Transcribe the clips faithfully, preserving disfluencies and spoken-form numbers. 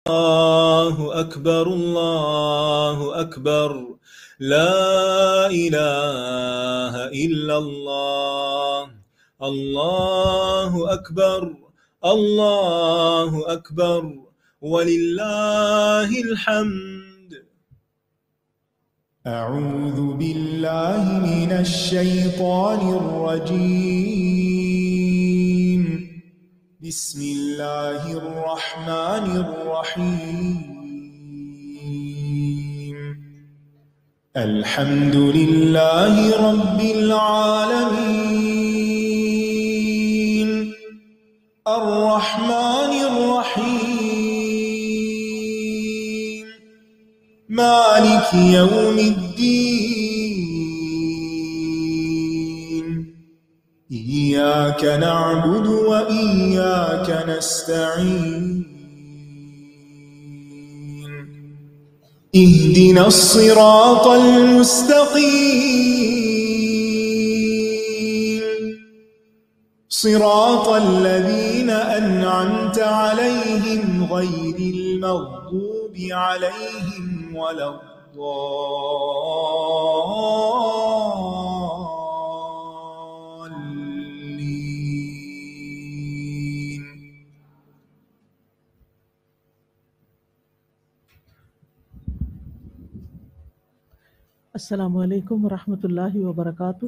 الله أكبر الله أكبر لا إله إلا الله الله أكبر الله أكبر ولله الحمد. أعوذ بالله من الشيطان الرجيم. بسم الله الرحمن الرحيم. الحمد لله رب العالمين الرحمن الرحيم مالك يوم الدين. إياك نعبد وإياك نستعين. اهدنا الصراط المستقيم صراط الذين أنعمت عليهم غير المغضوب عليهم ولا الضالين. السلام علیکم ورحمۃ اللہ وبرکاتہ.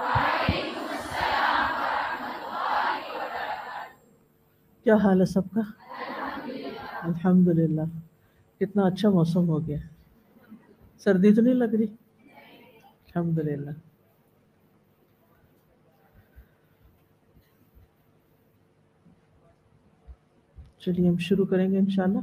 کیا حال ہے سب کا؟ الحمدللہ. کتنا اچھا موسم ہو گیا. سردی تو نہیں لگ رہی؟ الحمدللہ. چلیے ہم شروع کریں گے انشاءاللہ.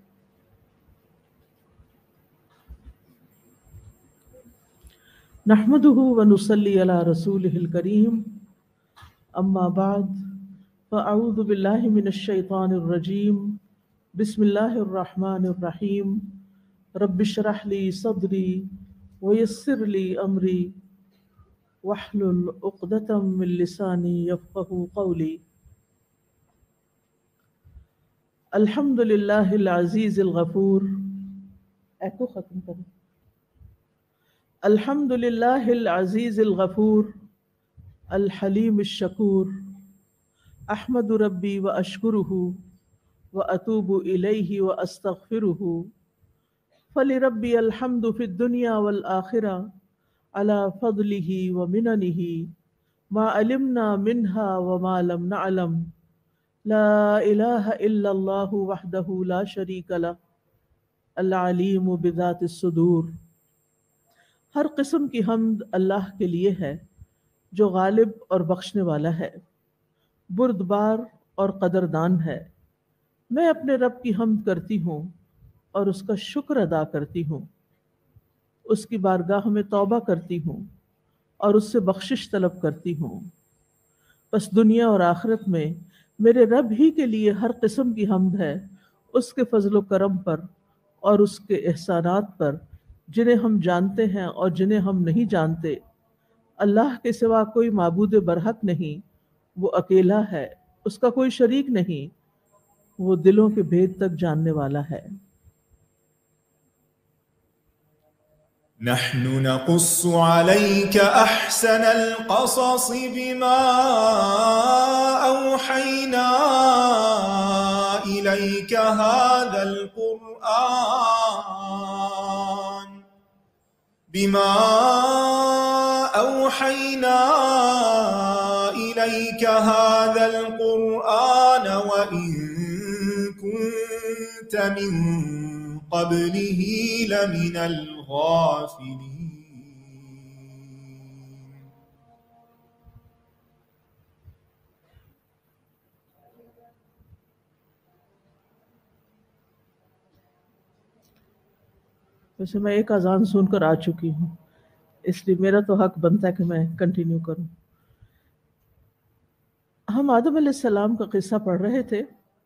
نحمده ونصلي على رسوله الكريم. اما بعد فاعوذ بالله من الشيطان الرجيم. بسم الله الرحمن الرحيم. رب اشرح لي صدري ويسر لي امري واحلل عقدة من لساني يفقهوا قولي. الحمد لله العزيز الغفور. ایکو ختم کریں. الحمد لله العزيز الغفور الحليم الشكور. احمد ربي واشكره واتوب اليه واستغفره. فلربي الحمد في الدنيا والاخره على فضله ومننه ما علمنا منها وما لم نعلم. لا اله الا الله وحده لا شريك له العليم بذات الصدور. ہر قسم کی حمد اللہ کے لیے ہے جو غالب اور بخشنے والا ہے، بردبار اور قدردان ہے. میں اپنے رب کی حمد کرتی ہوں اور اس کا شکر ادا کرتی ہوں، اس کی بارگاہ میں توبہ کرتی ہوں اور اس سے بخشش طلب کرتی ہوں. بس دنیا اور آخرت میں میرے رب ہی کے لیے ہر قسم کی حمد ہے، اس کے فضل و کرم پر اور اس کے احسانات پر جنہیں ہم جانتے ہیں اور جنہیں ہم نہیں جانتے. اللہ کے سوا کوئی معبود برحق نہیں، وہ اکیلا ہے، اس کا کوئی شریک نہیں، وہ دلوں کے بھید تک جاننے والا ہے. نحن نقص عليك أحسن القصص بما أوحينا إليك هذا القرآن بما أوحينا إليك هذا القرآن وإن كنت من قبله لمن الغافلين. ویسے میں ایک اذان سن کر آ چکی ہوں، اس لیے میرا تو حق بنتا ہے کہ میں کنٹینیو کروں. ہم آدم علیہ السلام کا قصہ پڑھ رہے تھے.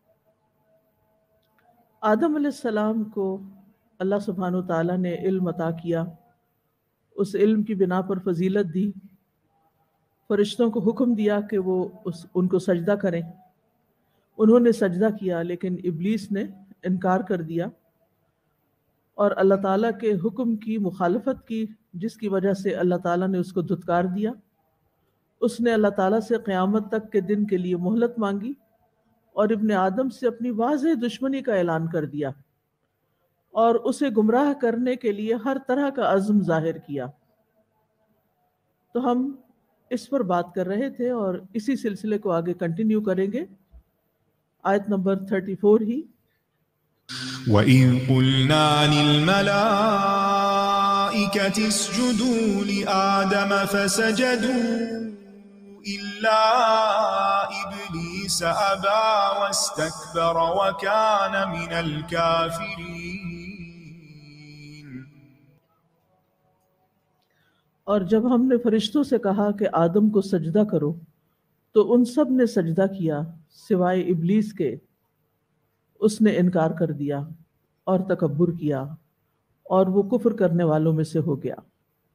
آدم علیہ السلام کو اللہ سبحانہ وتعالیٰ نے علم عطا کیا، اس علم کی بنا پر فضیلت دی، فرشتوں کو حکم دیا کہ وہ اس ان کو سجدہ کریں. انہوں نے سجدہ کیا لیکن ابلیس نے انکار کر دیا اور اللہ تعالیٰ کے حکم کی مخالفت کی، جس کی وجہ سے اللہ تعالیٰ نے اس کو دھتکار دیا۔ اس نے اللہ تعالیٰ سے قیامت تک کے دن کے لیے مہلت مانگی اور ابن آدم سے اپنی واضح دشمنی کا اعلان کر دیا اور اسے گمراہ کرنے کے لیے ہر طرح کا عزم ظاہر کیا۔ تو ہم اس پر بات کر رہے تھے اور اسی سلسلے کو آگے کنٹینیو کریں گے۔ آیت نمبر چوتیس ہی، وَإِذْ قُلْنَا لِلْمَلَائِكَةِ اسْجُدُوا لِآدَمَ فَسَجَدُوا إِلَّا إِبْلِيسَ أَبَى وَاسْتَكْبَرَ وَكَانَ مِنَ الْكَافِرِينَ۔ اور جب ہم نے فرشتوں سے کہا کہ آدم کو سجدہ کرو تو ان سب نے سجدہ کیا سوائے ابلیس کے، اس نے انکار کر دیا اور تکبر کیا اور وہ کفر کرنے والوں میں سے ہو گیا۔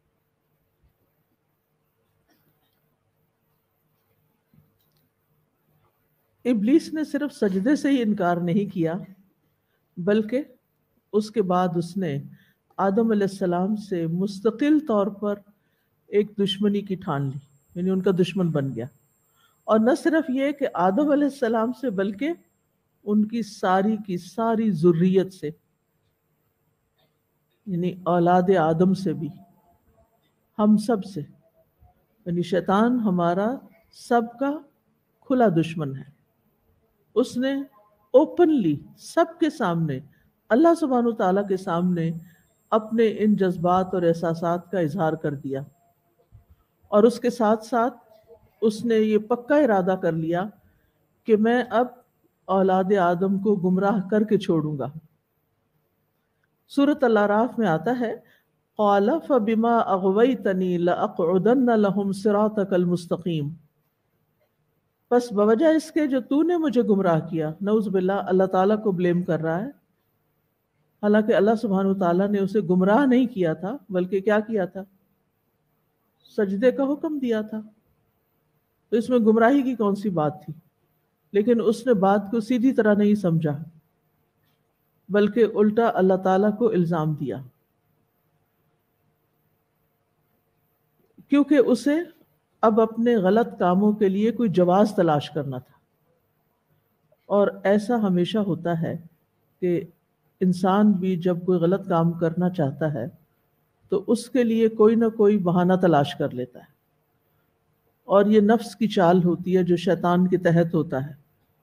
ابلیس نے صرف سجدے سے ہی انکار نہیں کیا، بلکہ اس کے بعد اس نے آدم علیہ السلام سے مستقل طور پر ایک دشمنی کی ٹھان لی، یعنی ان کا دشمن بن گیا۔ اور نہ صرف یہ کہ آدم علیہ السلام سے، بلکہ ان کی ساری کی ساری ذریت سے، یعنی اولاد آدم سے بھی، ہم سب سے، یعنی شیطان ہمارا سب کا کھلا دشمن ہے۔ اس نے اوپنلی سب کے سامنے، اللہ سبحانہ و تعالیٰ کے سامنے، اپنے ان جذبات اور احساسات کا اظہار کر دیا، اور اس کے ساتھ ساتھ اس نے یہ پکا ارادہ کر لیا کہ میں اب اولاد آدم کو گمراہ کر کے چھوڑوں گا۔ سورۃ الاعراف میں آتا ہے، قال فبما اغویتنی لاقعدن لهم صراطک المستقیم، بس بوجہ اس کے جو تو نے مجھے گمراہ کیا۔ نعوذ باللہ، اللہ تعالیٰ کو بلیم کر رہا ہے، حالانکہ اللہ سبحانہ وتعالیٰ نے اسے گمراہ نہیں کیا تھا، بلکہ کیا کیا تھا؟ سجدے کا حکم دیا تھا۔ تو اس میں گمراہی کی کون سی بات تھی؟ لیکن اس نے بات کو سیدھی طرح نہیں سمجھا، بلکہ الٹا اللہ تعالیٰ کو الزام دیا، کیونکہ اسے اب اپنے غلط کاموں کے لیے کوئی جواز تلاش کرنا تھا۔ اور ایسا ہمیشہ ہوتا ہے کہ انسان بھی جب کوئی غلط کام کرنا چاہتا ہے تو اس کے لیے کوئی نہ کوئی بہانہ تلاش کر لیتا ہے، اور یہ نفس کی چال ہوتی ہے جو شیطان کے تحت ہوتا ہے۔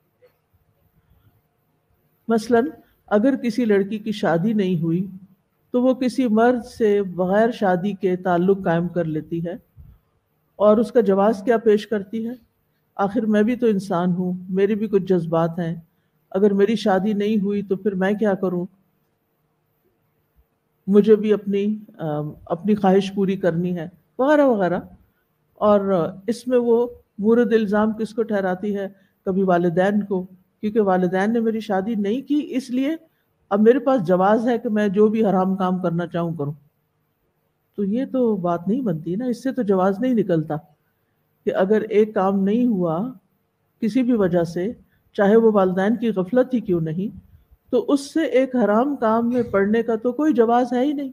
مثلا اگر کسی لڑکی کی شادی نہیں ہوئی تو وہ کسی مرد سے بغیر شادی کے تعلق قائم کر لیتی ہے، اور اس کا جواز کیا پیش کرتی ہے؟ آخر میں بھی تو انسان ہوں، میرے بھی کچھ جذبات ہیں، اگر میری شادی نہیں ہوئی تو پھر میں کیا کروں؟ مجھے بھی اپنی اپنی خواہش پوری کرنی ہے، وغیرہ وغیرہ۔ اور اس میں وہ مورد الزام کس کو ٹھہراتی ہے؟ کبھی والدین کو، کیونکہ والدین نے میری شادی نہیں کی، اس لیے اب میرے پاس جواز ہے کہ میں جو بھی حرام کام کرنا چاہوں کروں۔ تو یہ تو بات نہیں بنتی نا، اس سے تو جواز نہیں نکلتا کہ اگر ایک کام نہیں ہوا کسی بھی وجہ سے، چاہے وہ والدین کی غفلت ہی کیوں نہیں، تو اس سے ایک حرام کام میں پڑنے کا تو کوئی جواز ہے ہی نہیں۔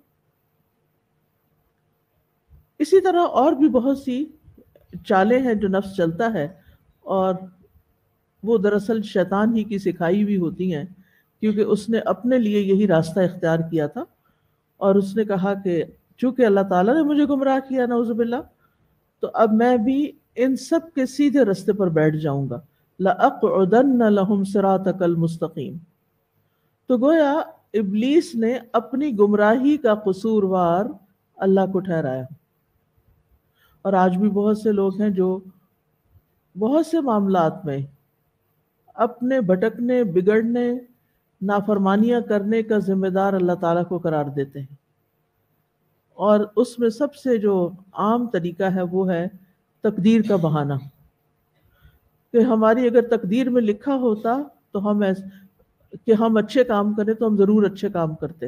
اسی طرح اور بھی بہت سی چالیں ہیں جو نفس چلتا ہے، اور وہ دراصل شیطان ہی کی سکھائی ہوئی ہوتی ہیں، کیونکہ اس نے اپنے لیے یہی راستہ اختیار کیا تھا، اور اس نے کہا کہ چونکہ اللہ تعالیٰ نے مجھے گمراہ کیا، نعوذ باللہ، تو اب میں بھی ان سب کے سیدھے راستے پر بیٹھ جاؤں گا، لَأَقْعُدَنَّ لَهُمْ صِرَاطَكَ الْمُسْتَقِيمَ۔ تو گویا ابلیس نے اپنی گمراہی کا قصوروار اللہ کو ٹھہرایا۔ اور آج بھی بہت سے لوگ ہیں جو بہت سے معاملات میں اپنے بھٹکنے، بگڑنے، نافرمانیاں کرنے کا ذمہ دار اللہ تعالیٰ کو قرار دیتے ہیں، اور اس میں سب سے جو عام طریقہ ہے وہ ہے تقدیر کا بہانہ، کہ ہماری اگر تقدیر میں لکھا ہوتا تو ہم ایس کہ ہم اچھے کام کریں تو ہم ضرور اچھے کام کرتے،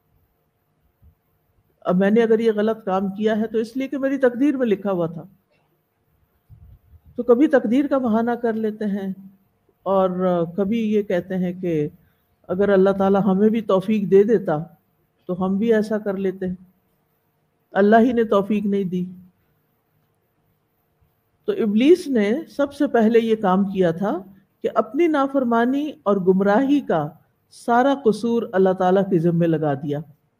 اب میں نے اگر یہ غلط کام کیا ہے تو اس لیے کہ میری تقدیر میں لکھا ہوا تھا۔ تو کبھی تقدیر کا بہانہ کر لیتے ہیں، اور کبھی یہ کہتے ہیں کہ اگر اللہ تعالیٰ ہمیں بھی توفیق دے دیتا تو ہم بھی ایسا کر لیتے ہیں، اللہ ہی نے توفیق نہیں دی۔ تو ابلیس نے سب سے پہلے یہ کام کیا تھا کہ اپنی نافرمانی اور گمراہی کا سارا قصور اللہ تعالیٰ کے ذمہ لگا دیا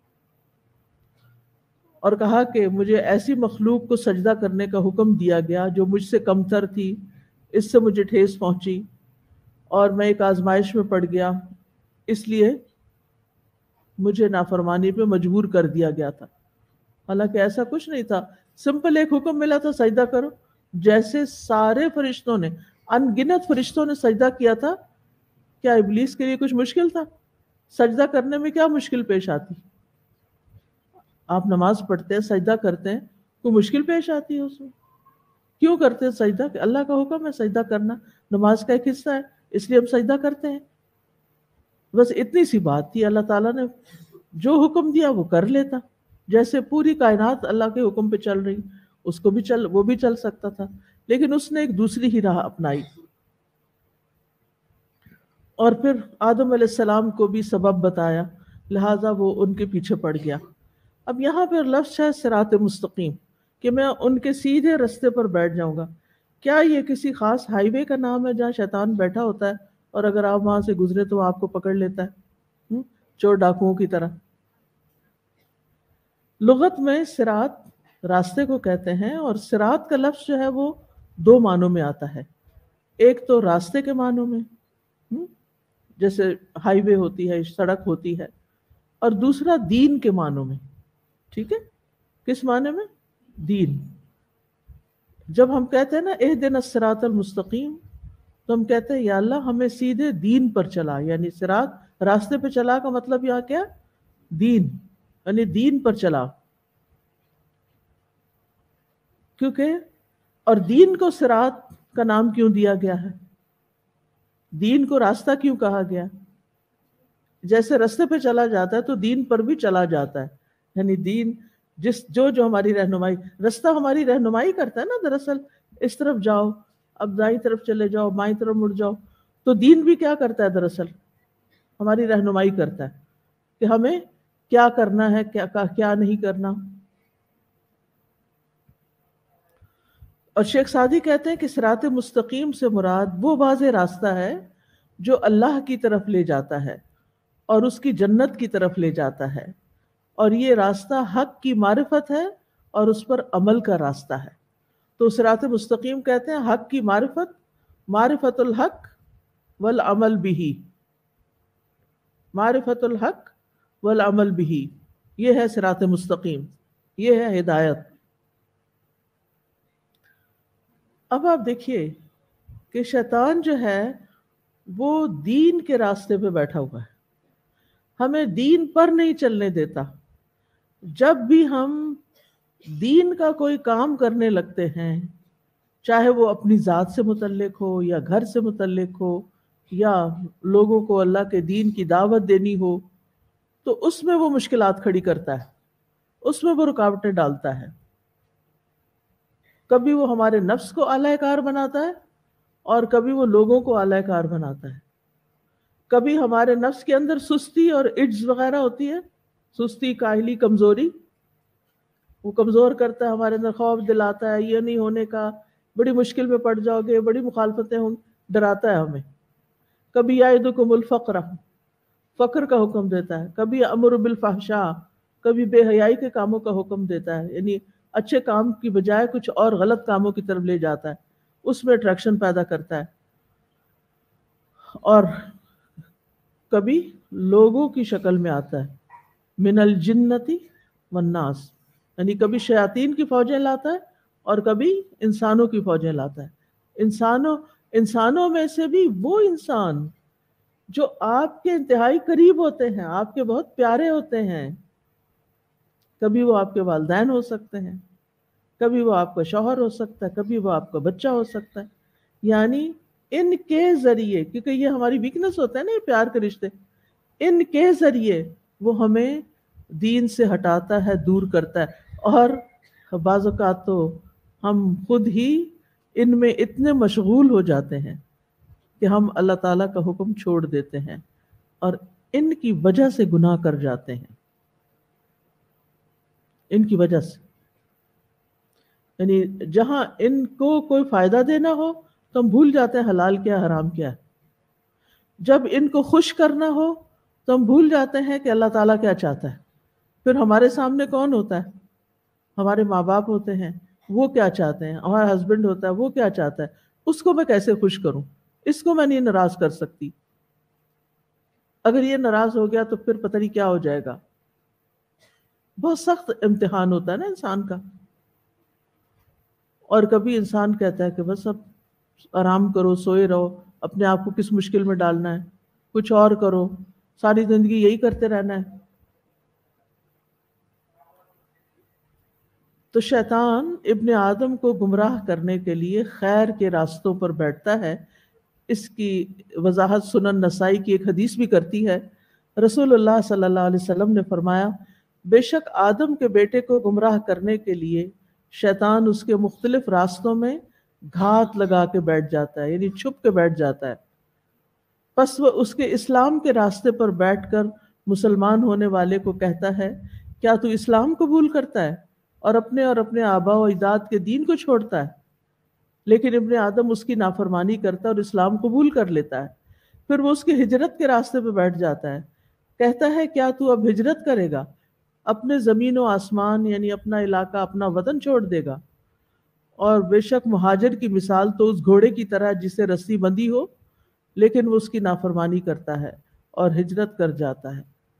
اور کہا کہ مجھے ایسی مخلوق کو سجدہ کرنے کا حکم دیا گیا جو مجھ سے کمتر تھی، اس سے مجھے ٹھیس پہنچی اور میں ایک آزمائش میں پڑ گیا، اس لیے مجھے نافرمانی پہ مجبور کر دیا گیا تھا۔ حالانکہ ایسا کچھ نہیں تھا، سمپل ایک حکم ملا تھا، سجدہ کرو، جیسے سارے فرشتوں نے، ان گنت فرشتوں نے سجدہ کیا تھا۔ کیا ابلیس کے لیے کچھ مشکل تھا؟ سجدہ کرنے میں کیا مشکل پیش آتی؟ آپ نماز پڑھتے ہیں، سجدہ کرتے ہیں، کوئی مشکل پیش آتی ہے اس میں؟ کیوں کرتے ہیں سجدہ؟ کہ اللہ کا حکم ہے سجدہ کرنا، نماز کا ایک حصہ ہے، اس لیے ہم سجدہ کرتے ہیں۔ بس اتنی سی بات تھی، اللہ تعالیٰ نے جو حکم دیا وہ کر لیتا، جیسے پوری کائنات اللہ کے حکم پہ چل رہی، اس کو بھی چل وہ بھی چل سکتا تھا، لیکن اس نے ایک دوسری ہی راہ اپنائی اور پھر آدم علیہ السلام کو بھی سبب بتایا، لہٰذا وہ ان کے پیچھے پڑ گیا۔ اب یہاں پہ لفظ ہے صراط مستقیم، کہ میں ان کے سیدھے رستے پر بیٹھ جاؤں گا۔ کیا یہ کسی خاص ہائی وے کا نام ہے جہاں شیطان بیٹھا ہوتا ہے اور اگر آپ وہاں سے گزرے تو وہ آپ کو پکڑ لیتا ہے چور ڈاکوؤں کی طرح؟ لغت میں صراط راستے کو کہتے ہیں، اور صراط کا لفظ جو ہے وہ دو معنوں میں آتا ہے۔ ایک تو راستے کے معنوں میں، جیسے ہائی وے ہوتی ہے، سڑک ہوتی ہے، اور دوسرا دین کے معنوں میں۔ ٹھیک ہے، کس معنی میں؟ دین۔ جب ہم کہتے ہیں نا اہدنا الصراط المستقیم، تو ہم کہتے ہیں یا اللہ ہمیں سیدھے دین پر چلا، یعنی صراط راستے پہ چلا کا مطلب یہاں کیا؟ دین، یعنی دین پر چلا۔ کیونکہ اور دین کو صراط کا نام کیوں دیا گیا ہے؟ دین کو راستہ کیوں کہا گیا؟ جیسے راستے پہ چلا جاتا ہے تو دین پر بھی چلا جاتا ہے، یعنی دین جس جو جو ہماری رہنمائی، راستہ ہماری رہنمائی کرتا ہے نا، دراصل اس طرف جاؤ، اب دائیں طرف چلے جاؤ، بائیں طرف مڑ جاؤ، تو دین بھی کیا کرتا ہے؟ دراصل ہماری رہنمائی کرتا ہے کہ ہمیں کیا کرنا ہے، کیا کیا نہیں کرنا۔ اور شیخ سعدی کہتے ہیں کہ صراط مستقیم سے مراد وہ واضح راستہ ہے جو اللہ کی طرف لے جاتا ہے اور اس کی جنت کی طرف لے جاتا ہے، اور یہ راستہ حق کی معرفت ہے اور اس پر عمل کا راستہ ہے۔ تو صراط مستقیم کہتے ہیں حق کی معرفت، معرفت الحق والعمل بہ، معرفت الحق والعمل بہ، یہ ہے صراط مستقیم، یہ ہے ہدایت۔ اب آپ دیکھیے کہ شیطان جو ہے وہ دین کے راستے پہ بیٹھا ہوا ہے، ہمیں دین پر نہیں چلنے دیتا۔ جب بھی ہم دین کا کوئی کام کرنے لگتے ہیں، چاہے وہ اپنی ذات سے متعلق ہو یا گھر سے متعلق ہو یا لوگوں کو اللہ کے دین کی دعوت دینی ہو، تو اس میں وہ مشکلات کھڑی کرتا ہے، اس میں وہ رکاوٹیں ڈالتا ہے۔ کبھی وہ ہمارے نفس کو اعلی کار بناتا ہے اور کبھی وہ لوگوں کو اعلی کار بناتا ہے۔ کبھی ہمارے نفس کے اندر سستی اور عجز وغیرہ ہوتی ہے، سستی، کاہلی، کمزوری، وہ کمزور کرتا ہے، ہمارے اندر خوف دلاتا ہے یہ نہیں ہونے کا، بڑی مشکل میں پڑ جاؤ گے، بڑی مخالفتیں ہوں، ڈراتا ہے ہمیں۔ کبھی یعدکم الفقر، فقر کا حکم دیتا ہے، کبھی امر بالفحشاء، کبھی بے حیائی کے کاموں کا حکم دیتا ہے، یعنی اچھے کام کی بجائے کچھ اور غلط کاموں کی طرف لے جاتا ہے، اس میں اٹریکشن پیدا کرتا ہے۔ اور کبھی لوگوں کی شکل میں آتا ہے، من الجنتی والناس، یعنی کبھی شیاطین کی فوجیں لاتا ہے اور کبھی انسانوں کی فوجیں لاتا ہے۔ انسانوں انسانوں میں سے بھی وہ انسان جو آپ کے انتہائی قریب ہوتے ہیں، آپ کے بہت پیارے ہوتے ہیں، کبھی وہ آپ کے والدین ہو سکتے ہیں، کبھی وہ آپ کا شوہر ہو سکتا ہے، کبھی وہ آپ کا بچہ ہو سکتا ہے، یعنی ان کے ذریعے، کیونکہ یہ ہماری ویکنس ہوتا ہے نا، یہ پیار کے رشتے، ان کے ذریعے وہ ہمیں دین سے ہٹاتا ہے، دور کرتا ہے۔ اور بعض اوقات تو ہم خود ہی ان میں اتنے مشغول ہو جاتے ہیں کہ ہم اللہ تعالیٰ کا حکم چھوڑ دیتے ہیں اور ان کی وجہ سے گناہ کر جاتے ہیں، ان کی وجہ سے، یعنی جہاں ان کو کوئی فائدہ دینا ہو تو ہم بھول جاتے ہیں حلال کیا حرام کیا ہے، جب ان کو خوش کرنا ہو تو ہم بھول جاتے ہیں کہ اللہ تعالیٰ کیا چاہتا ہے. پھر ہمارے سامنے کون ہوتا ہے؟ ہمارے ماں باپ ہوتے ہیں، وہ کیا چاہتے ہیں، ہمارا ہسبینڈ ہوتا ہے وہ کیا چاہتا ہے، اس کو میں کیسے خوش کروں، اس کو میں نہیں ناراض کر سکتی. اگر یہ ناراض ہو گیا تو پھر پتہ نہیں کیا ہو جائے گا. بہت سخت امتحان ہوتا ہے نا انسان کا. اور کبھی انسان کہتا ہے کہ بس اب آرام کرو، سوئے رہو، اپنے آپ کو کس مشکل میں ڈالنا ہے، کچھ اور کرو، ساری زندگی یہی کرتے رہنا ہے. تو شیطان ابن آدم کو گمراہ کرنے کے لیے خیر کے راستوں پر بیٹھتا ہے. اس کی وضاحت سنن نسائی کی ایک حدیث بھی کرتی ہے. رسول اللہ صلی اللہ علیہ وسلم نے فرمایا، بے شک آدم کے بیٹے کو گمراہ کرنے کے لیے شیطان اس کے مختلف راستوں میں گھات لگا کے بیٹھ جاتا ہے، یعنی چھپ کے بیٹھ جاتا ہے. پس وہ اس کے اسلام کے راستے پر بیٹھ کر مسلمان ہونے والے کو کہتا ہے، کیا تو اسلام قبول کرتا ہے اور اپنے اور اپنے آباء و اجداد کے دین کو چھوڑتا ہے؟ لیکن ابن آدم اس کی نافرمانی کرتا ہے اور اسلام قبول کر لیتا ہے. پھر وہ اس کی ہجرت کے راستے پہ بیٹھ جاتا ہے، کہتا ہے کیا تو اب ہجرت کرے گا، اپنے زمین و آسمان یعنی اپنا علاقہ، اپنا وطن چھوڑ دے گا؟ اور بے شک مہاجر کی مثال تو اس گھوڑے کی طرح جسے رسی بندھی ہو، لیکن وہ اس کی نافرمانی کرتا ہے اور ہجرت کر جاتا ہے.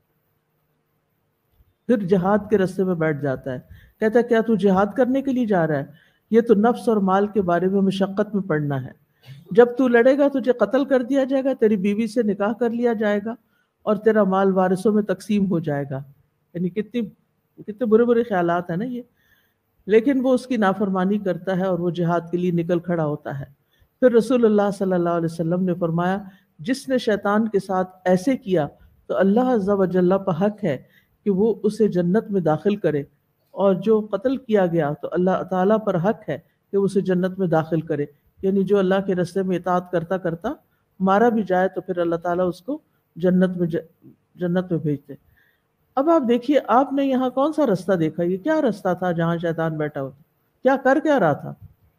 پھر جہاد کے راستے میں بیٹھ جاتا ہے، کہتا ہے کیا تو جہاد کرنے کے لیے جا رہا ہے؟ یہ تو نفس اور مال کے بارے میں مشقت میں پڑنا ہے. جب تو لڑے گا تجھے قتل کر دیا جائے گا، تیری بیوی سے نکاح کر لیا جائے گا اور تیرا مال وارثوں میں تقسیم ہو جائے گا. یعنی کتنی کتنے برے برے خیالات ہیں نا یہ. لیکن وہ اس کی نافرمانی کرتا ہے اور وہ جہاد کے لیے نکل کھڑا ہوتا ہے. پھر رسول اللہ صلی اللہ علیہ وسلم نے فرمایا، جس نے شیطان کے ساتھ ایسے کیا تو اللہ عز و جل پر حق ہے کہ وہ اسے جنت میں داخل کرے، اور جو قتل کیا گیا تو اللہ تعالیٰ پر حق ہے کہ اسے جنت میں داخل کرے. یعنی جو اللہ کے راستے میں اطاعت کرتا کرتا مارا بھی جائے تو پھر اللہ تعالیٰ اس کو جنت میں جنت میں بھیجتے. اب آپ دیکھیے، آپ نے یہاں کون سا راستہ دیکھا؟ یہ کیا راستہ تھا جہاں شیطان بیٹھا ہوتا؟ کیا کر کیا رہا تھا؟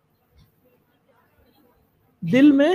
دل میں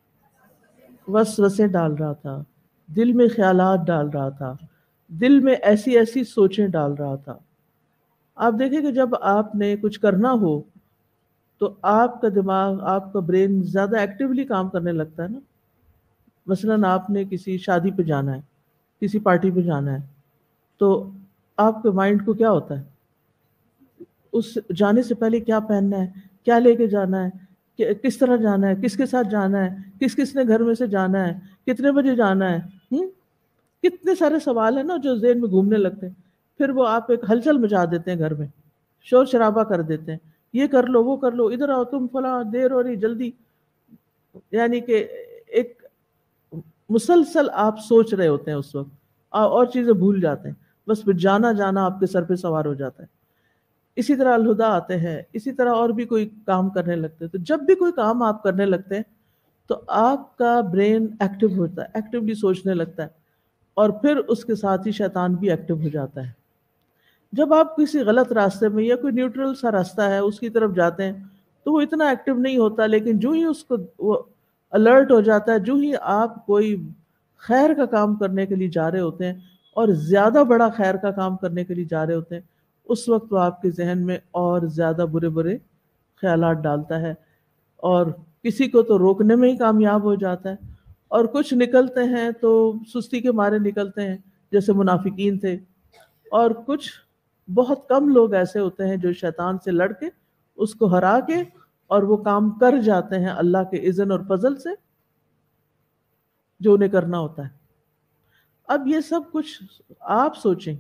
وسوسے ڈال رہا تھا، دل میں خیالات ڈال رہا تھا، دل میں ایسی ایسی سوچیں ڈال رہا تھا. آپ دیکھیں کہ جب آپ نے کچھ کرنا ہو تو آپ کا دماغ، آپ کا برین زیادہ ایکٹیولی کام کرنے لگتا ہے نا. مثلاً آپ نے کسی شادی پہ جانا ہے، کسی پارٹی پہ جانا ہے، تو آپ کے مائنڈ کو کیا ہوتا ہے؟ اس جانے سے پہلے کیا پہننا ہے، کیا لے کے جانا ہے، کہ کس طرح جانا ہے، کس کے ساتھ جانا ہے، کس کس نے گھر میں سے جانا ہے، کتنے بجے جانا ہے. ہم؟ کتنے سارے سوال ہیں نا جو ذہن میں گھومنے لگتے ہیں. پھر وہ آپ ایک ہلچل مچا دیتے ہیں، گھر میں شور شرابہ کر دیتے ہیں، یہ کر لو وہ کر لو، ادھر آؤ تم، فلاں دیر ہو رہی جلدی. یعنی کہ ایک مسلسل آپ سوچ رہے ہوتے ہیں اس وقت، اور چیزیں بھول جاتے ہیں، بس پھر جانا جانا آپ کے سر پہ سوار ہو جاتا ہے. اسی طرح الہدا آتے ہیں، اسی طرح اور بھی کوئی کام کرنے لگتے ہیں. تو جب بھی کوئی کام آپ کرنے لگتے ہیں تو آپ کا برین ایکٹیو ہوتا ہے، ایکٹیولی سوچنے لگتا ہے، اور پھر اس کے ساتھ ہی شیطان بھی ایکٹیو ہو جاتا ہے. جب آپ کسی غلط راستے میں یا کوئی نیوٹرل سا راستہ ہے اس کی طرف جاتے ہیں تو وہ اتنا ایکٹیو نہیں ہوتا، لیکن جو ہی اس کو وہ الرٹ ہو جاتا ہے، جو ہی آپ کوئی خیر کا کام کرنے کے لیے جا رہے ہوتے ہیں اور زیادہ بڑا خیر کا کام کرنے کے لیے جا رہے ہوتے ہیں، اس وقت وہ آپ کے ذہن میں اور زیادہ برے برے خیالات ڈالتا ہے، اور کسی کو تو روکنے میں ہی کامیاب ہو جاتا ہے، اور کچھ نکلتے ہیں تو سستی کے مارے نکلتے ہیں جیسے منافقین تھے، اور کچھ بہت کم لوگ ایسے ہوتے ہیں جو شیطان سے لڑ کے اس کو ہرا کے اور وہ کام کر جاتے ہیں اللہ کے اذن اور فضل سے جو انہیں کرنا ہوتا ہے. اب یہ سب کچھ آپ سوچیں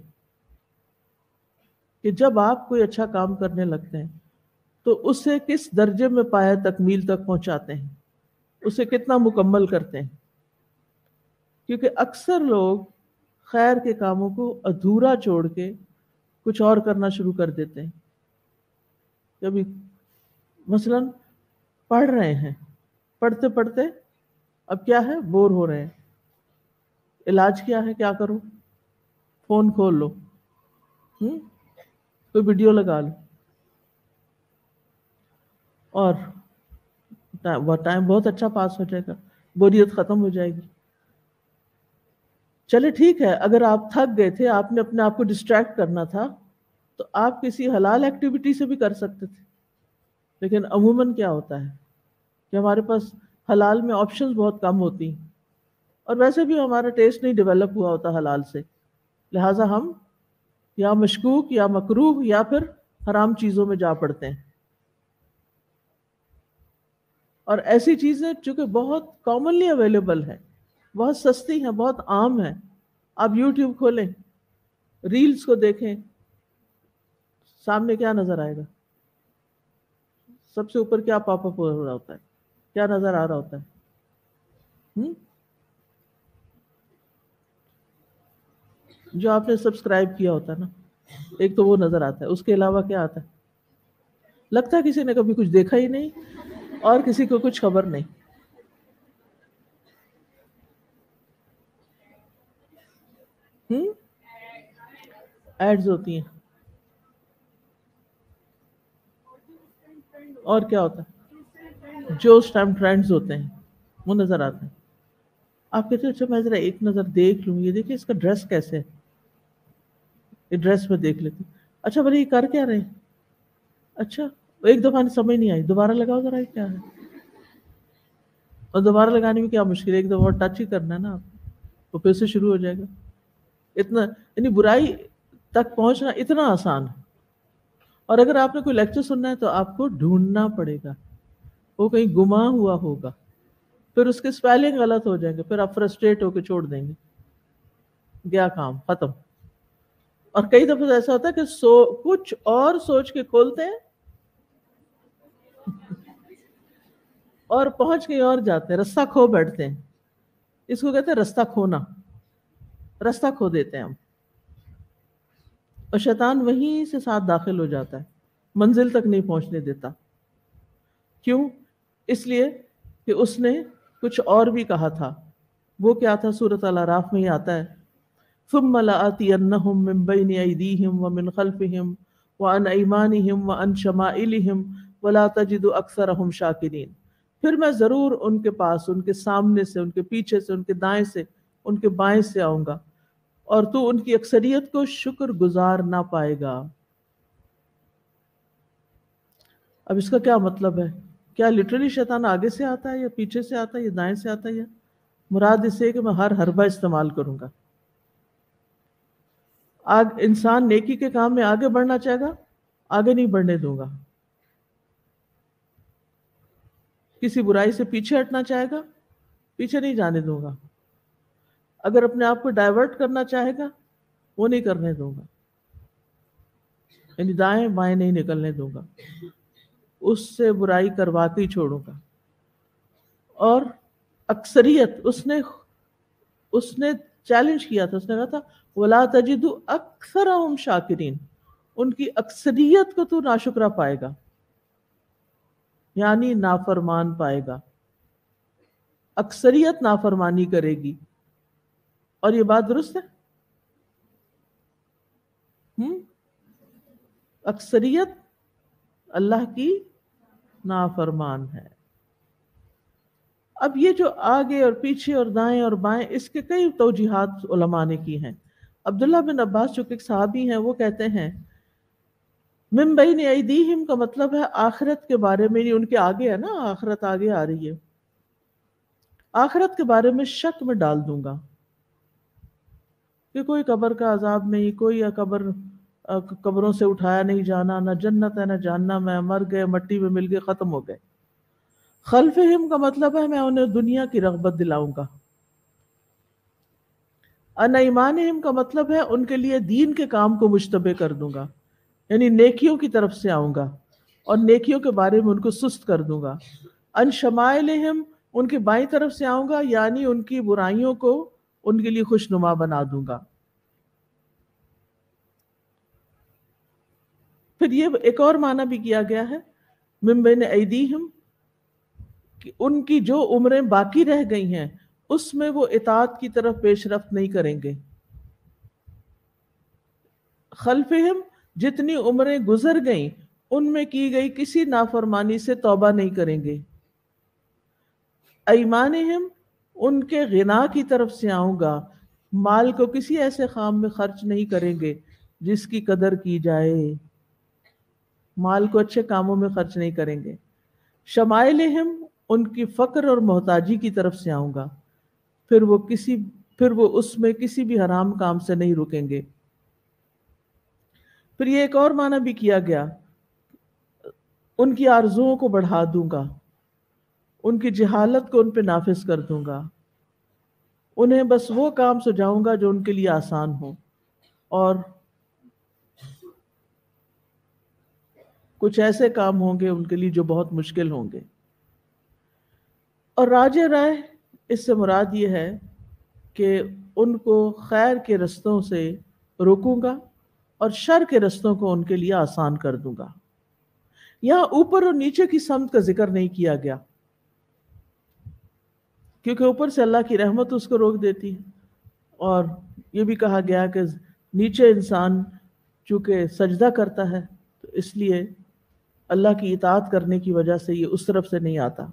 کہ جب آپ کوئی اچھا کام کرنے لگتے ہیں تو اسے کس درجے میں پایہ تکمیل تک پہنچاتے ہیں، اسے کتنا مکمل کرتے ہیں. کیونکہ اکثر لوگ خیر کے کاموں کو ادھورا چھوڑ کے کچھ اور کرنا شروع کر دیتے ہیں. کبھی مثلاً پڑھ رہے ہیں، پڑھتے پڑھتے اب کیا ہے، بور ہو رہے ہیں، علاج کیا ہے؟ کیا کرو؟ فون کھول لو، ہم؟ کوئی ویڈیو لگا لو، اور ٹائم بہت اچھا پاس ہو جائے گا، بوریت ختم ہو جائے گی۔ چلے ٹھیک ہے، اگر آپ تھک گئے تھے، آپ نے اپنے آپ کو ڈسٹریکٹ کرنا تھا، تو آپ کسی حلال ایکٹیویٹی سے بھی کر سکتے تھے، لیکن عموماً کیا ہوتا ہے کہ ہمارے پاس حلال میں آپشنز بہت کم ہوتی ہیں، اور ویسے بھی ہمارا ٹیسٹ نہیں ڈیولپ ہوا ہوتا حلال سے، لہٰذا ہم یا مشکوک یا مکروہ یا پھر حرام چیزوں میں جا پڑتے ہیں۔ اور ایسی چیزیں چونکہ بہت کامنلی اویلیبل ہیں، بہت سستی ہیں، بہت عام ہیں، آپ یوٹیوب کھولیں، ریلز کو دیکھیں، سامنے کیا نظر آئے گا؟ سب سے اوپر کیا پاپ اپ ہو رہا ہوتا ہے؟ کیا نظر آ رہا ہوتا ہے؟ ہم؟ جو آپ نے سبسکرائب کیا ہوتا ہے نا، ایک تو وہ نظر آتا ہے، اس کے علاوہ کیا آتا ہے؟ لگتا ہے کسی نے کبھی کچھ دیکھا ہی نہیں اور کسی کو کچھ خبر نہیں۔ ہم؟ ایڈز ہوتی ہیں، اور کیا ہوتا ہے؟ جو اس ٹائم ٹرینڈز ہوتے ہیں وہ نظر آتے ہیں۔ آپ کہتے ہیں اچھا میں ذرا ایک نظر دیکھ لوں، یہ دیکھیں اس کا ڈریس کیسے ہے، یہ ڈریس میں دیکھ لیتی، اچھا بھلے یہ کر کیا رہے ہیں؟ اچھا ایک دفعہ سمجھ نہیں آئی، دوبارہ لگاؤ ذرا یہ کیا ہے، اور دوبارہ لگانے میں کیا مشکل ہے، ایک دفعہ ٹچ ہی کرنا ہے نا آپ، تو پھر سے شروع ہو جائے گا۔ اتنا یعنی برائی تک پہنچنا اتنا آسان ہے۔ اور اگر آپ نے کوئی لیکچر سننا ہے تو آپ کو ڈھونڈنا پڑے گا، وہ کہیں گما ہوا ہوگا، پھر اس کے سپیلنگ غلط ہو جائیں گے، پھر آپ فرسٹریٹ ہو کے چھوڑ دیں گے، گیا کام ختم۔ اور کئی دفعہ ایسا ہوتا ہے کہ سو کچھ اور سوچ کے کھولتے ہیں اور پہنچ کے اور جاتے ہیں، رستہ کھو بیٹھتے ہیں۔ اس کو کہتے ہیں رستہ کھونا، رستہ کھو دیتے ہیں ہم، اور شیطان وہیں سے ساتھ داخل ہو جاتا ہے، منزل تک نہیں پہنچنے دیتا۔ کیوں؟ اس لیے کہ اس نے کچھ اور بھی کہا تھا۔ وہ کیا تھا؟ سورۃ الاعراف میں ہی آتا ہے، ثم لآتینہم من بین ایدیہم ومن خلفہم وعن ایمانہم وعن شمائلہم ولا تجد اکثرہم شاکرین۔ پھر میں ضرور ان کے پاس، ان کے سامنے سے، ان کے پیچھے سے، ان کے دائیں سے، ان کے بائیں سے آؤں گا، اور تو ان کی اکثریت کو شکر گزار نہ پائے گا۔ اب اس کا کیا مطلب ہے؟ کیا لٹرلی شیطان آگے سے آتا ہے یا پیچھے سے آتا ہے یا دائیں سے آتا ہے؟ یا مراد اس سے کہ میں ہر حربہ استعمال کروں گا۔ آگ انسان نیکی کے کام میں آگے بڑھنا چاہے گا، آگے نہیں بڑھنے دوں گا۔ کسی برائی سے پیچھے ہٹنا چاہے گا، پیچھے نہیں جانے دوں گا۔ اگر اپنے آپ کو ڈائیورٹ کرنا چاہے گا، وہ نہیں کرنے دوں گا، یعنی دائیں بائیں نہیں نکلنے دوں گا، اس سے برائی کروا کے ہی چھوڑوں گا۔ اور اکثریت اس نے اس نے چیلنج کیا تھا، اس نے کہا تھا وَلَا تَجِدُ أَكْثَرَهُمْ شَاكِرِينَ، ان کی اکثریت کو تو ناشکرہ پائے گا، یعنی نافرمان پائے گا، اکثریت نافرمانی کرے گی۔ اور یہ بات درست ہے؟ ہم؟ اکثریت اللہ کی نافرمان ہے۔ اب یہ جو آگے اور پیچھے اور دائیں اور بائیں، اس کے کئی توجیحات علماء نے کی ہیں۔ عبداللہ بن عباس جو کہ ایک صحابی ہیں، وہ کہتے ہیں من بین ایدیہم کا مطلب ہے آخرت کے بارے میں، ان کے آگے ہے نا، آخرت آگے آ رہی ہے، آخرت کے بارے میں شک میں ڈال دوں گا کہ کوئی قبر کا عذاب نہیں، کوئی قبر قبروں سے اٹھایا نہیں جانا، نہ جنت ہے نہ جہنم ہے، مر گئے مٹی میں مل گئے ختم ہو گئے۔ خلفہم کا مطلب ہے میں انہیں دنیا کی رغبت دلاؤں گا۔ ان ایمانہم کا مطلب ہے ان کے لیے دین کے کام کو مشتبہ کر دوں گا، یعنی نیکیوں کی طرف سے آؤں گا اور نیکیوں کے بارے میں ان کو سست کر دوں گا۔ ان شمائلہم ان کی بائیں طرف سے آؤں گا، یعنی ان کی برائیوں کو ان کے لیے خوشنما بنا دوں گا۔ پھر یہ ایک اور معنی بھی کیا گیا ہے من بین ایدیہم، کہ ان کی جو عمریں باقی رہ گئی ہیں اس میں وہ اطاعت کی طرف پیش رفت نہیں کریں گے. خلفہم جتنی عمریں گزر گئیں ان میں کی گئی کسی نافرمانی سے توبہ نہیں کریں گے. ایمانہم ان کے غنا کی طرف سے آؤں گا، مال کو کسی ایسے کام میں خرچ نہیں کریں گے جس کی قدر کی جائے، مال کو اچھے کاموں میں خرچ نہیں کریں گے. شمائلہم ان کی فقر اور محتاجی کی طرف سے آؤں گا، پھر وہ کسی پھر وہ اس میں کسی بھی حرام کام سے نہیں رکیں گے. پھر یہ ایک اور معنی بھی کیا گیا، ان کی آرزوؤں کو بڑھا دوں گا، ان کی جہالت کو ان پہ نافذ کر دوں گا، انہیں بس وہ کام سجاؤں گا جو ان کے لیے آسان ہو، اور کچھ ایسے کام ہوں گے ان کے لیے جو بہت مشکل ہوں گے. اور راجہ رائے اس سے مراد یہ ہے کہ ان کو خیر کے رستوں سے روکوں گا اور شر کے رستوں کو ان کے لیے آسان کر دوں گا. یہاں اوپر اور نیچے کی سمت کا ذکر نہیں کیا گیا، کیونکہ اوپر سے اللہ کی رحمت اس کو روک دیتی ہے، اور یہ بھی کہا گیا کہ نیچے انسان چونکہ سجدہ کرتا ہے تو اس لیے اللہ کی اطاعت کرنے کی وجہ سے یہ اس طرف سے نہیں آتا.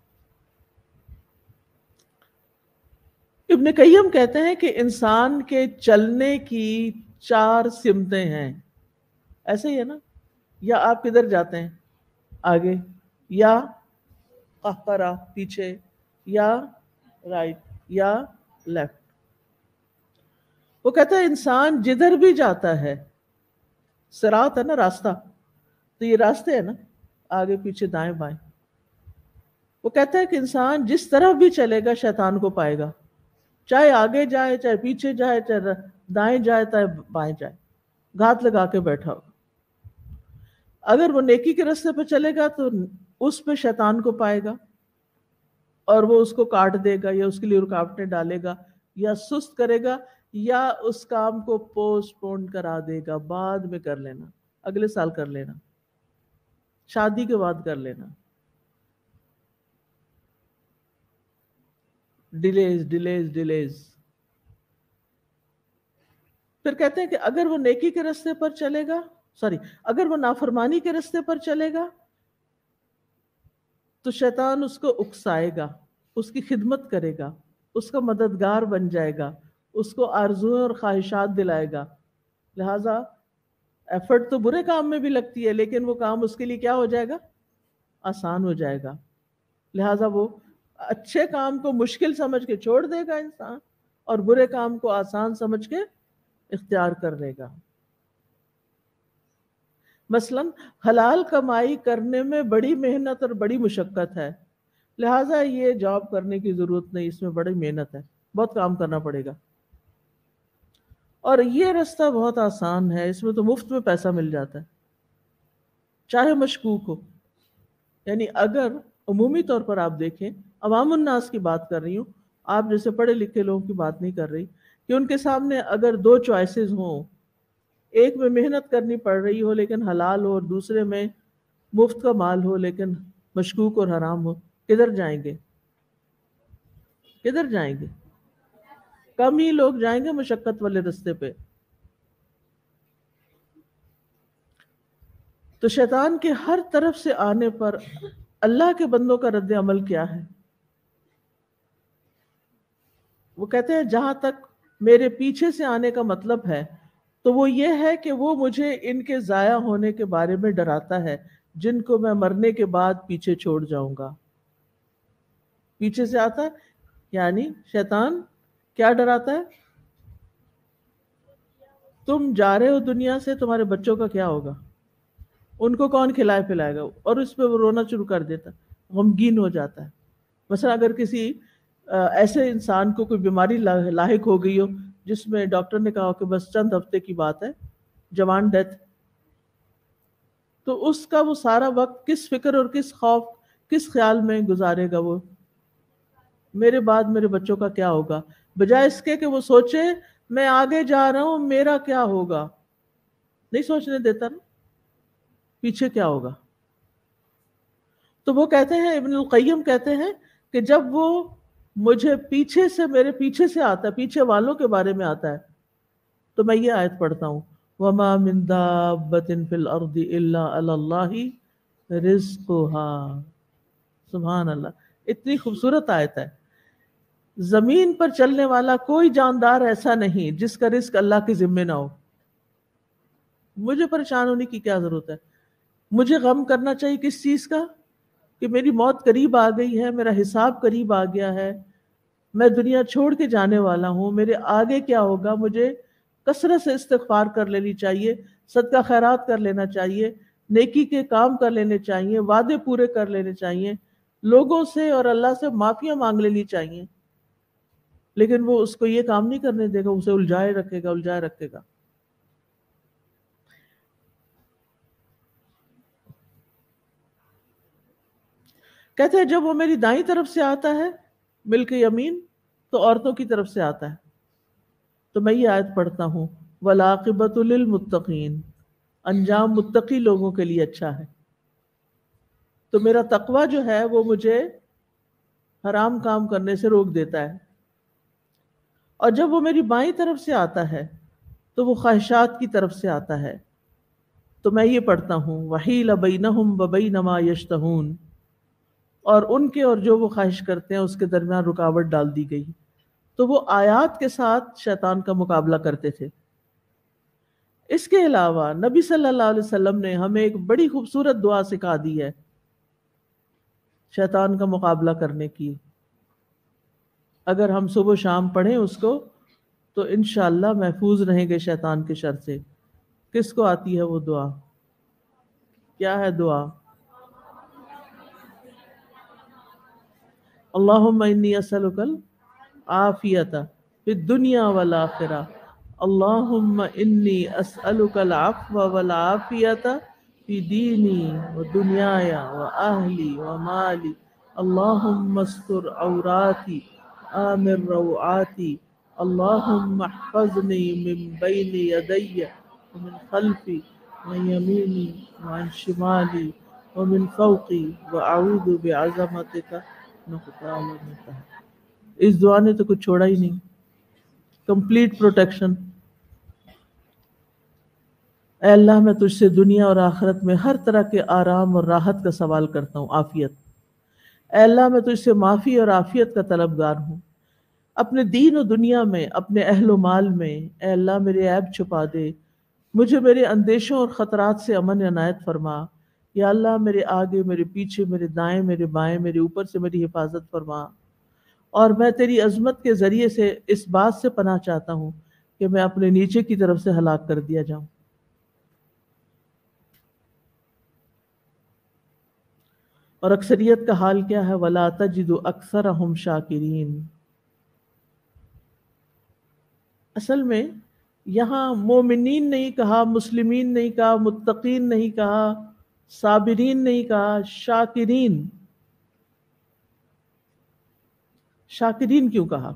ابن قیم کہتے ہیں کہ انسان کے چلنے کی چار سمتیں ہیں. ایسے ہی ہے نا، یا آپ کدھر جاتے ہیں، آگے، یا قہقرہ پیچھے، یا رائٹ، یا لیفٹ. وہ کہتا ہے انسان جدھر بھی جاتا ہے، صراط ہے نا راستہ، تو یہ راستے ہیں نا، آگے پیچھے دائیں بائیں. وہ کہتا ہے کہ انسان جس طرف بھی چلے گا شیطان کو پائے گا، چاہے آگے جائے، چاہے پیچھے جائے، چاہے دائیں جائے، چاہے بائیں جائے، گھات لگا کے بیٹھا ہو. اگر وہ نیکی کے راستے پہ چلے گا تو اس پہ شیطان کو پائے گا، اور وہ اس کو کاٹ دے گا، یا اس کے لیے رکاوٹیں ڈالے گا، یا سست کرے گا، یا اس کام کو پوسٹ پون کرا دے گا، بعد میں کر لینا، اگلے سال کر لینا، شادی کے بعد کر لینا. ڈیلیز ڈیلیز ڈیلیز. پھر کہتے ہیں کہ اگر وہ نیکی کے راستے پر چلے گا، سوری اگر وہ نافرمانی کے راستے پر چلے گا تو شیطان اس کو اکسائے گا، اس کی خدمت کرے گا، اس کا مددگار بن جائے گا، اس کو آرزویں اور خواہشات دلائے گا. لہٰذا ایفرٹ تو برے کام میں بھی لگتی ہے، لیکن وہ کام اس کے لیے کیا ہو جائے گا، آسان ہو جائے گا. لہٰذا وہ اچھے کام کو مشکل سمجھ کے چھوڑ دے گا انسان، اور برے کام کو آسان سمجھ کے اختیار کر لے گا. مثلا حلال کمائی کرنے میں بڑی محنت اور بڑی مشقت ہے، لہٰذا یہ جاب کرنے کی ضرورت نہیں، اس میں بڑی محنت ہے، بہت کام کرنا پڑے گا. اور یہ راستہ بہت آسان ہے، اس میں تو مفت میں پیسہ مل جاتا ہے، چاہے مشکوک ہو. یعنی اگر عمومی طور پر آپ دیکھیں، عوام الناس کی بات کر رہی ہوں، آپ جیسے پڑھے لکھے لوگوں کی بات نہیں کر رہی، کہ ان کے سامنے اگر دو چوائسز ہوں، ایک میں محنت کرنی پڑ رہی ہو لیکن حلال ہو، اور دوسرے میں مفت کا مال ہو لیکن مشکوک اور حرام ہو، کدھر جائیں گے؟ کدھر جائیں گے؟ کم ہی لوگ جائیں گے مشقت والے راستے پہ. تو شیطان کے ہر طرف سے آنے پر اللہ کے بندوں کا رد عمل کیا ہے؟ وہ کہتے ہیں جہاں تک میرے پیچھے سے آنے کا مطلب ہے تو وہ یہ ہے کہ وہ مجھے ان کے ضائع ہونے کے بارے میں ڈراتا ہے، جن کو میں مرنے کے بعد پیچھے چھوڑ جاؤں گا. پیچھے سے آتا ہے یعنی شیطان کیا ڈراتا ہے؟ تم جا رہے ہو دنیا سے، تمہارے بچوں کا کیا ہوگا، ان کو کون کھلائے پلائے گا، اور اس پہ وہ رونا شروع کر دیتا ہے، غمگین ہو جاتا ہے. مثلا اگر کسی ایسے انسان کو کوئی بیماری لاحق ہو گئی ہو جس میں ڈاکٹر نے کہا کہ بس چند ہفتے کی بات ہے، جوان ڈیتھ، تو اس کا وہ سارا وقت کس فکر اور کس خوف، کس خیال میں گزارے گا، وہ میرے بعد میرے بچوں کا کیا ہوگا، بجائے اس کے کہ وہ سوچے میں آگے جا رہا ہوں، میرا کیا ہوگا. نہیں سوچنے دیتا نا پیچھے کیا ہوگا. تو وہ کہتے ہیں، ابن القیم کہتے ہیں کہ جب وہ مجھے پیچھے سے میرے پیچھے سے آتا ہے، پیچھے والوں کے بارے میں آتا ہے، تو میں یہ آیت پڑھتا ہوں وَمَا مِن دَابَّةٍ فِي الْأَرْضِ إِلَّا عَلَى اللَّهِ رِزْقُهَا. سبحان اللہ، اتنی خوبصورت آیت ہے. زمین پر چلنے والا کوئی جاندار ایسا نہیں جس کا رزق اللہ کے ذمے نہ ہو. مجھے پریشان ہونے کی کیا ضرورت ہے؟ مجھے غم کرنا چاہیے کس چیز کا؟ کہ میری موت قریب آ گئی ہے، میرا حساب قریب آ گیا ہے، میں دنیا چھوڑ کے جانے والا ہوں، میرے آگے کیا ہوگا. مجھے کثرت سے استغفار کر لینی چاہیے، صدقہ خیرات کر لینا چاہیے، نیکی کے کام کر لینے چاہیے، وعدے پورے کر لینے چاہیے، لوگوں سے اور اللہ سے معافیاں مانگ لینی چاہیے. لیکن وہ اس کو یہ کام نہیں کرنے دے گا، اسے الجھائے رکھے گا الجھائے رکھے گا. کہتے ہیں جب وہ میری دائیں طرف سے آتا ہے ملک یمین تو عورتوں کی طرف سے آتا ہے. تو میں یہ آیت پڑھتا ہوں وَالْعَاقِبَةُ لِلْمُتَّقِينَ، انجام متقی لوگوں کے لیے اچھا ہے. تو میرا تقوی جو ہے وہ مجھے حرام کام کرنے سے روک دیتا ہے. اور جب وہ میری بائیں طرف سے آتا ہے تو وہ خواہشات کی طرف سے آتا ہے. تو میں یہ پڑھتا ہوں وَحِيلَ بَيْنَهُمْ وَبَيْنَ مَا يَشْتَهُونَ، اور ان کے اور جو وہ خواہش کرتے ہیں اس کے درمیان رکاوٹ ڈال دی گئی. تو وہ آیات کے ساتھ شیطان کا مقابلہ کرتے تھے. اس کے علاوہ نبی صلی اللہ علیہ وسلم نے ہمیں ایک بڑی خوبصورت دعا سکھا دی ہے شیطان کا مقابلہ کرنے کی. اگر ہم صبح و شام پڑھیں اس کو تو انشاءاللہ محفوظ رہیں گے شیطان کے شر سے. کس کو آتی ہے وہ دعا؟ کیا ہے دعا؟ اللہم انی اسألک العافیۃ فی الدنیا والآخرہ. اللہم انی اسألک العفو والعافیۃ فی دینی و دنیای و اہلی و مالی. اللہم استر عوراتی آمن روعاتی. اللہم احفظنی من بین یدی ومن خلفی ومن یمینی وعن شمالی ومن فوقی واعوذ بعظمتک نقطہ. اس دعا نے تو کچھ چھوڑا ہی نہیں، کمپلیٹ پروٹیکشن. اے اللہ میں تجھ سے دنیا اور آخرت میں ہر طرح کے آرام اور راحت کا سوال کرتا ہوں، عافیت. اے اللہ میں تجھ سے معافی اور عافیت کا طلبگار ہوں اپنے دین و دنیا میں، اپنے اہل و مال میں. اے اللہ میرے عیب چھپا دے، مجھے میرے اندیشوں اور خطرات سے امن عنایت فرما. یا اللہ میرے آگے، میرے پیچھے، میرے دائیں، میرے بائیں، میرے اوپر سے میری حفاظت فرما. اور میں تیری عظمت کے ذریعے سے اس بات سے پناہ چاہتا ہوں کہ میں اپنے نیچے کی طرف سے ہلاک کر دیا جاؤں. اور اکثریت کا حال کیا ہے؟ وَلَا تَجِدُ أَكْثَرَهُمْ شَاكِرِينَ. اصل میں یہاں مومنین نہیں کہا، مسلمین نہیں کہا، متقین نہیں کہا، صابرین نہیں کہا، شاکرین. شاکرین کیوں کہا؟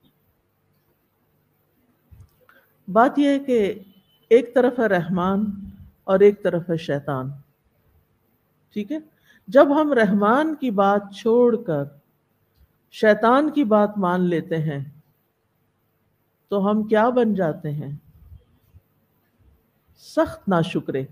بات یہ ہے کہ ایک طرف ہے رحمان اور ایک طرف ہے شیطان. ٹھیک ہے، جب ہم رحمان کی بات چھوڑ کر شیطان کی بات مان لیتے ہیں تو ہم کیا بن جاتے ہیں؟ سخت ناشکرے.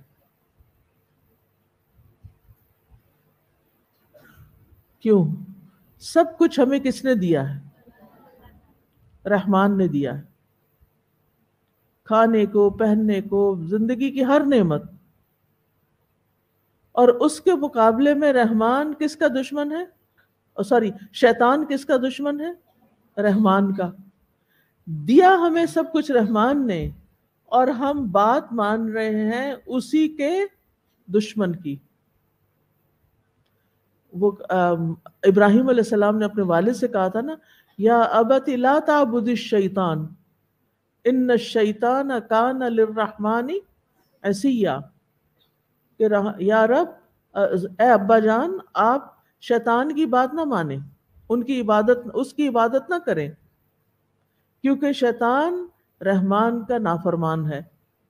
کیوں؟ سب کچھ ہمیں کس نے دیا ہے؟ رحمان نے دیا ہے. کھانے کو، پہننے کو، زندگی کی ہر نعمت. اور اس کے مقابلے میں رحمان کس کا دشمن ہے؟ سوری شیطان کس کا دشمن ہے؟ رحمان کا. دیا ہمیں سب کچھ رحمان نے اور ہم بات مان رہے ہیں اسی کے دشمن کی. وہ ابراہیم علیہ السلام نے اپنے والد سے کہا تھا نا، یا ابت لا تعبد الشیطان ان الشیطان کان للرحمن عصیا. کہ یا رب، اے ابا جان آپ شیطان کی بات نہ مانیں، ان کی عبادت اس کی عبادت نہ کریں کیونکہ شیطان رحمان کا نافرمان ہے.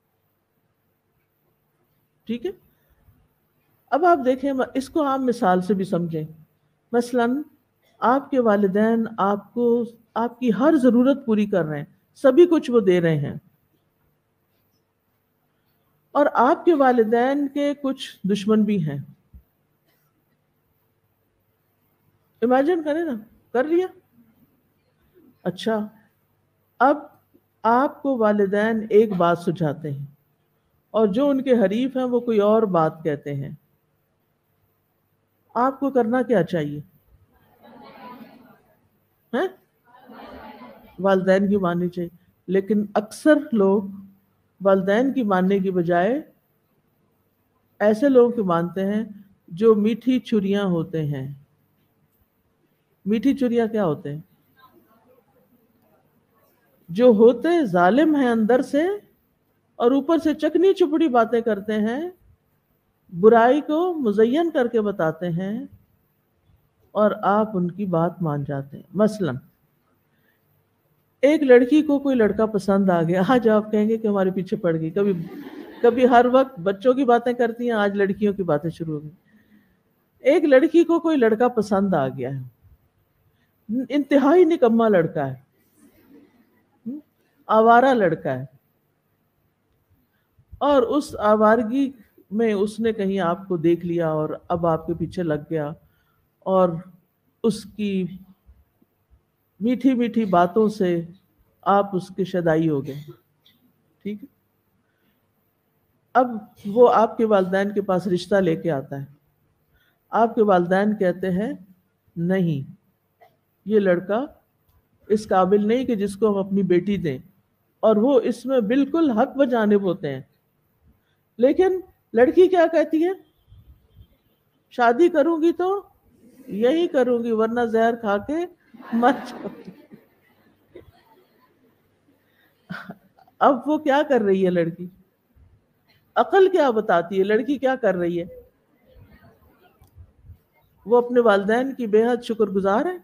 ٹھیک ہے، اب آپ دیکھیں اس کو عام مثال سے بھی سمجھیں. مثلاً آپ کے والدین آپ کو آپ کی ہر ضرورت پوری کر رہے ہیں، سبھی کچھ وہ دے رہے ہیں، اور آپ کے والدین کے کچھ دشمن بھی ہیں. امیجن کریں نا، کر لیا. اچھا، اب آپ کو والدین ایک بات سجھاتے ہیں اور جو ان کے حریف ہیں وہ کوئی اور بات کہتے ہیں، آپ کو کرنا کیا چاہیے؟ ہیں؟ والدین کی ماننی چاہیے. لیکن اکثر لوگ والدین کی ماننے کی بجائے ایسے لوگوں کی مانتے ہیں جو میٹھی چھریاں ہوتے ہیں. میٹھی چھریاں کیا ہوتے ہیں؟ جو ہوتے ظالم ہیں اندر سے اور اوپر سے چکنی چپڑی باتیں کرتے ہیں، برائی کو مزین کر کے بتاتے ہیں اور آپ ان کی بات مان جاتے ہیں. مثلا ایک لڑکی کو کوئی لڑکا پسند آ گیا، آج آپ کہیں گے کہ ہمارے پیچھے پڑ گئی. کبھی کبھی ہر وقت بچوں کی باتیں کرتی ہیں، آج لڑکیوں کی باتیں شروع ہو گئی. ایک لڑکی کو کوئی لڑکا پسند آ گیا ہے، انتہائی نکما لڑکا ہے، آوارہ لڑکا ہے، اور اس آوارگی میں اس نے کہیں آپ کو دیکھ لیا اور اب آپ کے پیچھے لگ گیا اور اس کی میٹھی میٹھی باتوں سے آپ اس کے شدائی ہو گئے. ٹھیک ہے، اب وہ آپ کے والدین کے پاس رشتہ لے کے آتا ہے. آپ کے والدین کہتے ہیں نہیں، یہ لڑکا اس قابل نہیں کہ جس کو ہم اپنی بیٹی دیں، اور وہ اس میں بالکل حق بجانب ہوتے ہیں. لیکن لڑکی کیا کہتی ہے؟ شادی کروں گی تو یہی کروں گی ورنہ زہر کھا کے مر جاؤں گی. اب وہ کیا کر رہی ہے لڑکی؟ عقل کیا بتاتی ہے لڑکی کیا کر رہی ہے؟ وہ اپنے والدین کی بے حد شکر گزار ہے.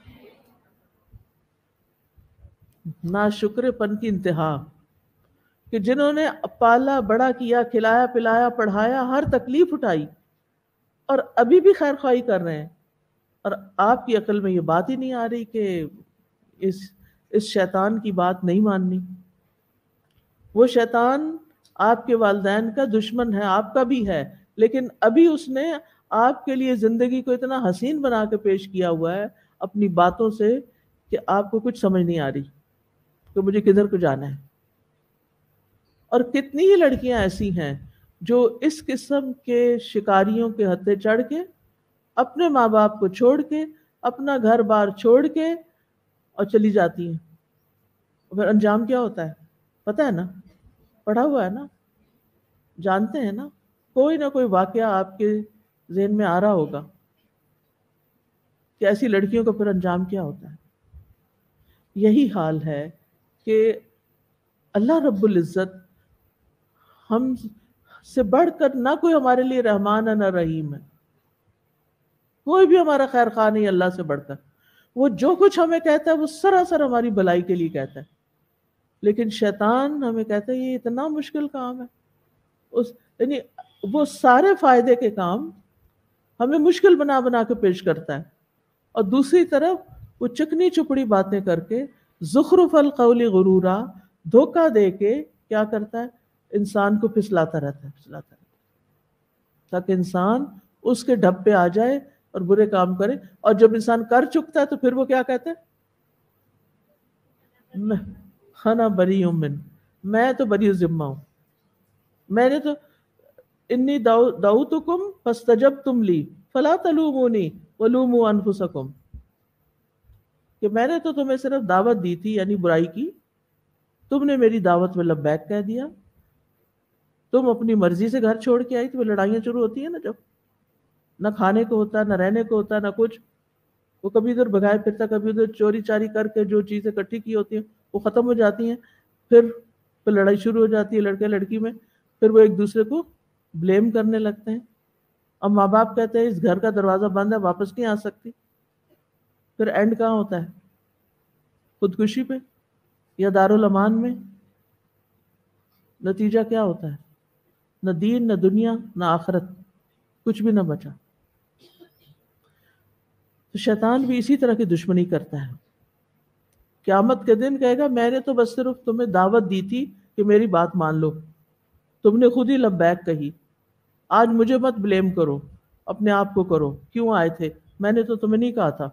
ناشکر پن کی انتہا، کہ جنہوں نے پالا بڑا کیا، کھلایا پلایا پڑھایا، ہر تکلیف اٹھائی، اور ابھی بھی خیر خواہی کر رہے ہیں، اور آپ کی عقل میں یہ بات ہی نہیں آ رہی کہ اس اس شیطان کی بات نہیں ماننی. وہ شیطان آپ کے والدین کا دشمن ہے، آپ کا بھی ہے، لیکن ابھی اس نے آپ کے لیے زندگی کو اتنا حسین بنا کے پیش کیا ہوا ہے اپنی باتوں سے کہ آپ کو کچھ سمجھ نہیں آ رہی کہ مجھے کدھر کو جانا ہے. اور کتنی ہی لڑکیاں ایسی ہیں جو اس قسم کے شکاریوں کے ہتھے چڑھ کے اپنے ماں باپ کو چھوڑ کے، اپنا گھر بار چھوڑ کے اور چلی جاتی ہیں. پھر انجام کیا ہوتا ہے پتہ ہے نا؟ پڑھا ہوا ہے نا، جانتے ہیں نا. کوئی نہ کوئی واقعہ آپ کے ذہن میں آ رہا ہوگا کہ ایسی لڑکیوں کا پھر انجام کیا ہوتا ہے. یہی حال ہے کہ اللہ رب العزت ہم سے بڑھ کر نہ کوئی ہمارے لیے رحمان ہے نہ رحیم ہے. کوئی بھی ہمارا خیر خواہ نہیں اللہ سے بڑھ کر. وہ جو کچھ ہمیں کہتا ہے وہ سراسر ہماری بھلائی کے لیے کہتا ہے. لیکن شیطان ہمیں کہتا ہے یہ اتنا مشکل کام ہے، اس یعنی وہ سارے فائدے کے کام ہمیں مشکل بنا بنا کے پیش کرتا ہے، اور دوسری طرف وہ چکنی چپڑی باتیں کر کے زخرف القول غرورا، دھوکہ دے کے کیا کرتا ہے؟ انسان کو پھسلاتا رہتا ہے پھسلاتا رہتا ہے تاکہ انسان اس کے ڈھب پہ آ جائے اور برے کام کرے. اور جب انسان کر چکتا ہے تو پھر وہ کیا کہتا ہے؟ میں انا بری من، میں تو بری ذمہ ہوں، میں نے تو انی دعوتکم فاستجبتم لی فلا تلومونی ولوموا انفسکم، کہ میں نے تو تمہیں صرف دعوت دی تھی یعنی برائی کی، تم نے میری دعوت میں لبیک کہہ دیا، تم اپنی مرضی سے گھر چھوڑ کے آئی. تو لڑائیاں شروع ہوتی ہیں نا، جب نہ کھانے کو ہوتا، نہ رہنے کو ہوتا، نہ کچھ. وہ کبھی ادھر بھگائے پھرتا، کبھی ادھر چوری چاری کر کے جو چیزیں اکٹھی کی ہوتی ہیں وہ ختم ہو جاتی ہیں. پھر پھر لڑائی شروع ہو جاتی ہے لڑکے لڑکی میں. پھر وہ ایک دوسرے کو بلیم کرنے لگتے ہیں. اب ماں باپ کہتے ہیں اس گھر کا دروازہ بند ہے، واپس نہیں آ سکتی. پھر اینڈ کہاں ہوتا ہے؟ خودکشی پہ یا دارالامان میں. نتیجہ کیا ہوتا ہے؟ نہ دین، نہ دنیا، نہ آخرت، کچھ بھی نہ بچا. تو شیطان بھی اسی طرح کی دشمنی کرتا ہے. قیامت کے دن کہے گا میں نے تو بس صرف تمہیں دعوت دی تھی کہ میری بات مان لو، تم نے خود ہی لبیک کہی، آج مجھے مت بلیم کرو، اپنے آپ کو کرو، کیوں آئے تھے، میں نے تو تمہیں نہیں کہا تھا.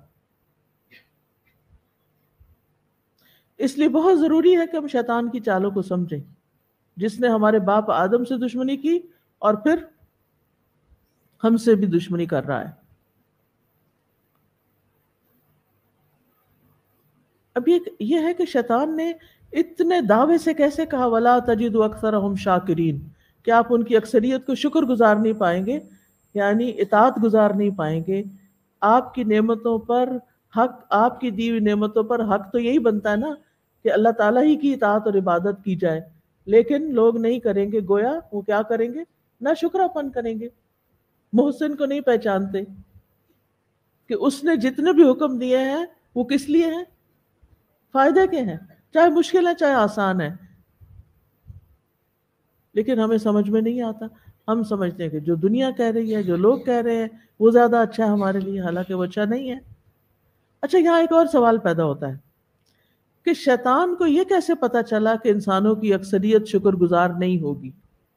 اس لیے بہت ضروری ہے کہ ہم شیطان کی چالوں کو سمجھیں، جس نے ہمارے باپ آدم سے دشمنی کی اور پھر ہم سے بھی دشمنی کر رہا ہے. اب یہ یہ ہے کہ شیطان نے اتنے دعوے سے کیسے کہا وَلَا تَجِدُ أَكْثَرَهُمْ شَاكِرِينَ، کہ آپ ان کی اکثریت کو شکر گزار نہیں پائیں گے، یعنی اطاعت گزار نہیں پائیں گے. آپ کی نعمتوں پر حق، آپ کی دی ہوئی نعمتوں پر حق تو یہی بنتا ہے نا کہ اللہ تعالیٰ ہی کی اطاعت اور عبادت کی جائے، لیکن لوگ نہیں کریں گے. گویا وہ کیا کریں گے؟ نہ شکراپن کریں گے. محسن کو نہیں پہچانتے کہ اس نے جتنے بھی حکم دیے ہیں وہ کس لیے ہیں، فائدے کے ہیں، چاہے مشکل ہے چاہے آسان ہے. لیکن ہمیں سمجھ میں نہیں آتا. ہم سمجھتے ہیں کہ جو دنیا کہہ رہی ہے، جو لوگ کہہ رہے ہیں وہ زیادہ اچھا ہے ہمارے لیے، حالانکہ وہ اچھا نہیں ہے. اچھا، یہاں ایک اور سوال پیدا ہوتا ہے کہ شیطان کو یہ کیسے پتا چلا کہ انسانوں کی اکثریت شکر گزار نہیں ہوگی؟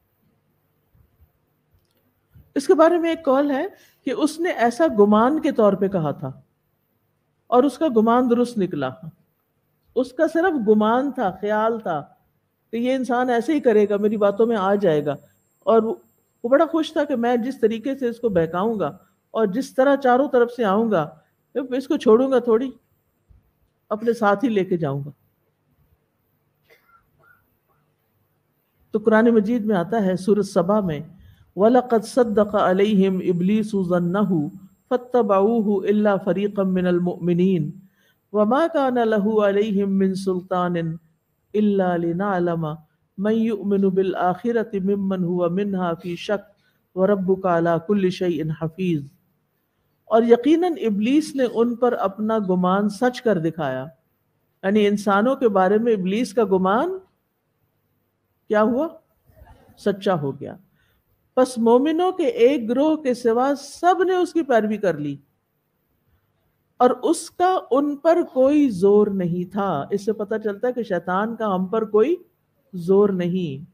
اس کے بارے میں ایک قول ہے کہ اس نے ایسا گمان کے طور پہ کہا تھا اور اس کا گمان درست نکلا. اس کا صرف گمان تھا، خیال تھا کہ یہ انسان ایسے ہی کرے گا، میری باتوں میں آ جائے گا. اور وہ بڑا خوش تھا کہ میں جس طریقے سے اس کو بہکاؤں گا اور جس طرح چاروں طرف سے آؤں گا، اس کو چھوڑوں گا تھوڑی، اپنے ساتھ ہی لے کے جاؤں گا. تو قرآن مجید میں آتا ہے سورۃ سبا میں وَلَقَدْ صَدَّقَ عَلَيْهِمْ إِبْلِيسُ ظَنَّهُ فَاتَّبَعُوهُ إِلَّا فَرِيقًا مِّنَ الْمُؤْمِنِينَ وَمَا كَانَ لَهُ عَلَيْهِمْ مِّن سُلْطَانٍ إِلَّا لِنَعْلَمَ مَن يُؤْمِنُ بِالْآخِرَةِ مِمَّنْ هُوَ مِنْهَا فِي شَكٍّ وَرَبُّكَ عَلَى كُلِّ شَيْءٍ حَفِيظٌ. اور یقیناً ابلیس نے ان پر اپنا گمان سچ کر دکھایا. یعنی انسانوں کے بارے میں ابلیس کا گمان کیا ہوا؟ سچا ہو گیا. پس مومنوں کے ایک گروہ کے سوا سب نے اس کی پیروی کر لی اور اس کا ان پر کوئی زور نہیں تھا. اس سے پتہ چلتا ہے کہ شیطان کا ہم پر کوئی زور نہیں،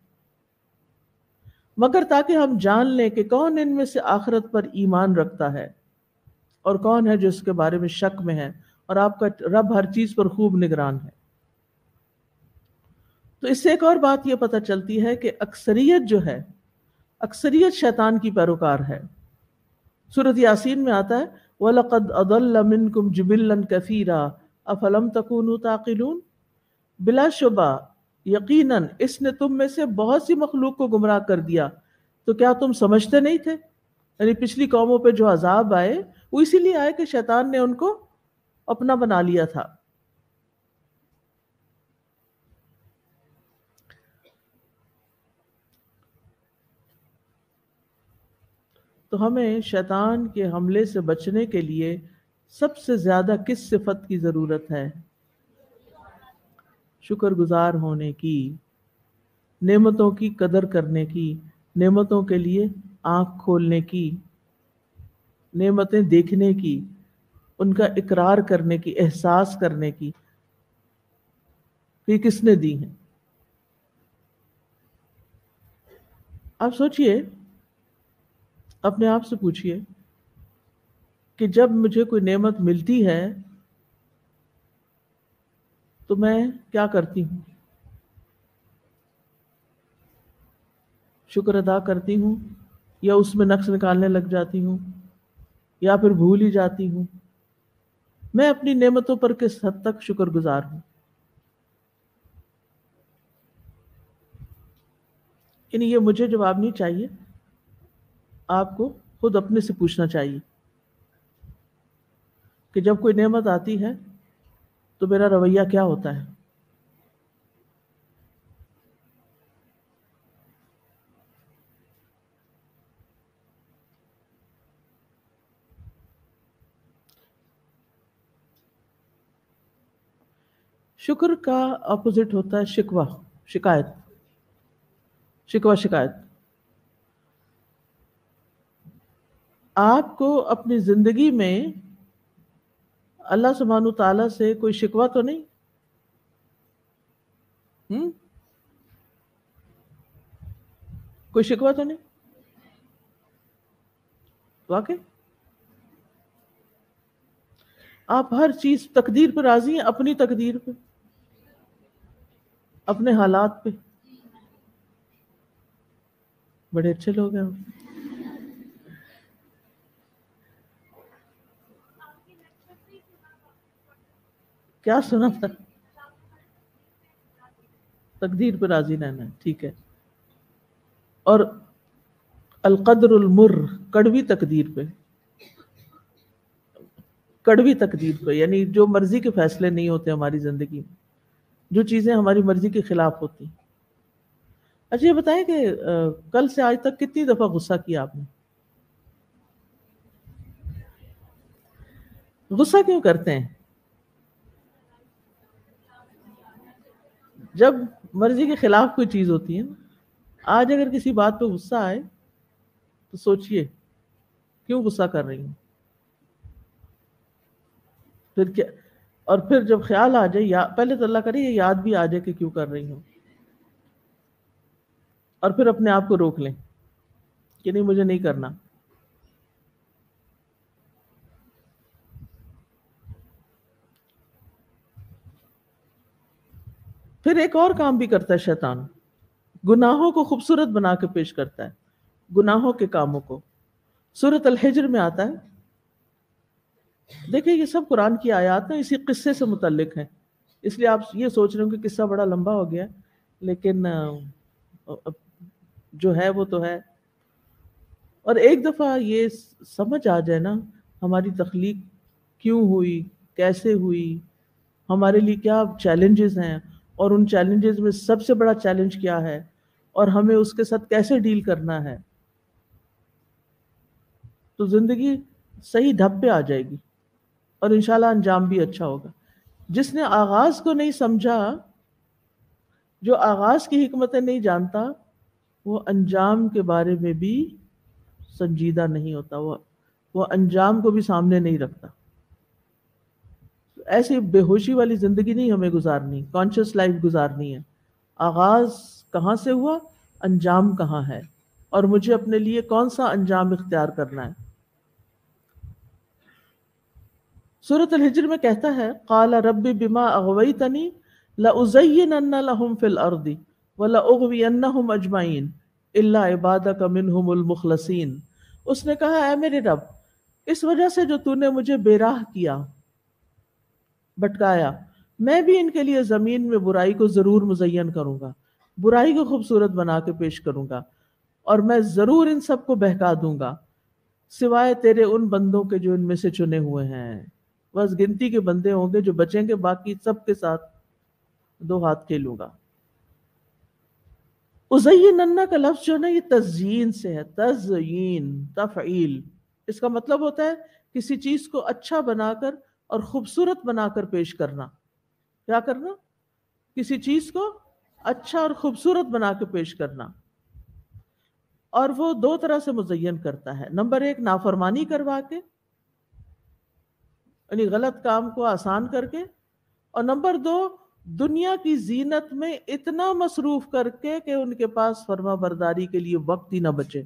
مگر تاکہ ہم جان لیں کہ کون ان میں سے آخرت پر ایمان رکھتا ہے اور کون ہے جو اس کے بارے میں شک میں ہے، اور آپ کا رب ہر چیز پر خوب نگران ہے. تو اس سے ایک اور بات یہ پتہ چلتی ہے کہ اکثریت جو ہے، اکثریت شیطان کی پیروکار ہے. سورۃ یاسین میں آتا ہے وَلَقَدْ أَضَلَّ مِنْكُمْ جِبِلًّا كَثِيرًا أَفَلَمْ تَكُونُوا تَعْقِلُونَ. بلا شبہ یقیناً اس نے تم میں سے بہت سی مخلوق کو گمراہ کر دیا، تو کیا تم سمجھتے نہیں تھے؟ یعنی پچھلی قوموں پہ جو عذاب آئے وہ اسی لیے آئے کہ شیطان نے ان کو اپنا بنا لیا تھا. تو ہمیں شیطان کے حملے سے بچنے کے لیے سب سے زیادہ کس صفت کی ضرورت ہے؟ شکر گزار ہونے کی، نعمتوں کی قدر کرنے کی، نعمتوں کے لیے آنکھ کھولنے کی، نعمتیں دیکھنے کی، ان کا اقرار کرنے کی، احساس کرنے کی کہ کس نے دی ہیں. آپ سوچئے، اپنے آپ سے پوچھئے کہ جب مجھے کوئی نعمت ملتی ہے تو میں کیا کرتی ہوں؟ شکر ادا کرتی ہوں یا اس میں نقص نکالنے لگ جاتی ہوں یا پھر بھول ہی جاتی ہوں؟ میں اپنی نعمتوں پر کس حد تک شکر گزار ہوں؟ یعنی یہ مجھے جواب نہیں چاہیے، آپ کو خود اپنے سے پوچھنا چاہیے کہ جب کوئی نعمت آتی ہے تو میرا رویہ کیا ہوتا ہے؟ شکر کا اپوزٹ ہوتا ہے شکوہ، شکایت. شکوہ شکایت. آپ کو اپنی زندگی میں اللہ سبحانہ تعالیٰ سے کوئی شکوہ تو نہیں؟ ہم؟ کوئی شکوہ تو نہیں؟ واقعی آپ ہر چیز تقدیر پہ راضی ہیں، اپنی تقدیر پہ، اپنے حالات پہ؟ بڑے اچھے لوگ ہیں آپ۔ کیا سنا تھا؟ تقدیر پہ راضی رہنا ہے، ٹھیک ہے۔ اور القدر المر، کڑوی تقدیر پہ، کڑوی تقدیر پہ، یعنی جو مرضی کے فیصلے نہیں ہوتے ہماری زندگی میں، جو چیزیں ہماری مرضی کے خلاف ہوتی ہیں۔ اچھا یہ بتائیں کہ کل سے آج تک کتنی دفعہ غصہ کیا آپ نے؟ غصہ کیوں کرتے ہیں؟ جب مرضی کے خلاف کوئی چیز ہوتی ہے نا، آج اگر کسی بات پہ غصہ آئے تو سوچئے کیوں غصہ کر رہی ہوں، پھر کیا، اور پھر جب خیال آ جائے، یا پہلے تو اللہ کرے یہ یاد بھی آ جائے کہ کیوں کر رہی ہوں، اور پھر اپنے آپ کو روک لیں کہ نہیں مجھے نہیں کرنا۔ پھر ایک اور کام بھی کرتا ہے شیطان، گناہوں کو خوبصورت بنا کے پیش کرتا ہے، گناہوں کے کاموں کو۔ سورۃ الحجر میں آتا ہے، دیکھیں یہ سب قرآن کی آیات ہیں، اسی قصے سے متعلق ہیں، اس لیے آپ یہ سوچ رہے ہوں کہ قصہ بڑا لمبا ہو گیا، لیکن جو ہے وہ تو ہے۔ اور ایک دفعہ یہ سمجھ آ جائے نا ہماری تخلیق کیوں ہوئی، کیسے ہوئی، ہمارے لیے کیا چیلنجز ہیں، اور ان چیلنجز میں سب سے بڑا چیلنج کیا ہے، اور ہمیں اس کے ساتھ کیسے ڈیل کرنا ہے، تو زندگی صحیح ڈھب پہ آ جائے گی، اور انشاءاللہ انجام بھی اچھا ہوگا۔ جس نے آغاز کو نہیں سمجھا، جو آغاز کی حکمتیں نہیں جانتا، وہ انجام کے بارے میں بھی سنجیدہ نہیں ہوتا، وہ وہ انجام کو بھی سامنے نہیں رکھتا۔ ایسی بے ہوشی والی زندگی نہیں ہمیں گزارنی، کانشیس لائف گزارنی ہے۔ آغاز کہاں سے ہوا، انجام کہاں ہے، اور مجھے اپنے لیے کون سا انجام اختیار کرنا ہے۔ سورۃ الحجر میں کہتا ہے قال رب بما اغویتنی لأزینن لهم فی الارض ولأغوینہم اجمعین الا عبادک منہم المخلصین۔ اس نے کہا اے میرے رب، اس وجہ سے جو تو نے مجھے بے راہ کیا، بھٹکایا، میں بھی ان کے لیے زمین میں برائی کو ضرور مزین کروں گا، برائی کو خوبصورت بنا کے پیش کروں گا، اور میں ضرور ان سب کو بہکا دوں گا سوائے تیرے ان بندوں کے جو ان میں سے چنے ہوئے ہیں۔ بس گنتی کے بندے ہوں گے جو بچیں گے، باقی سب کے ساتھ دو ہاتھ کھیلوں گا۔ ازیننا کا لفظ جو ہے نا یہ تزیین سے ہے، تزیین، تفعیل، اس کا مطلب ہوتا ہے کسی چیز کو اچھا بنا کر اور خوبصورت بنا کر پیش کرنا۔ کیا کرنا؟ کسی چیز کو اچھا اور خوبصورت بنا کے پیش کرنا، اور وہ دو طرح سے مزین کرتا ہے۔ نمبر ایک، نافرمانی کروا کے، یعنی غلط کام کو آسان کر کے، اور نمبر دو، دنیا کی زینت میں اتنا مصروف کر کے کہ ان کے پاس فرما برداری کے لیے وقت ہی نہ بچے۔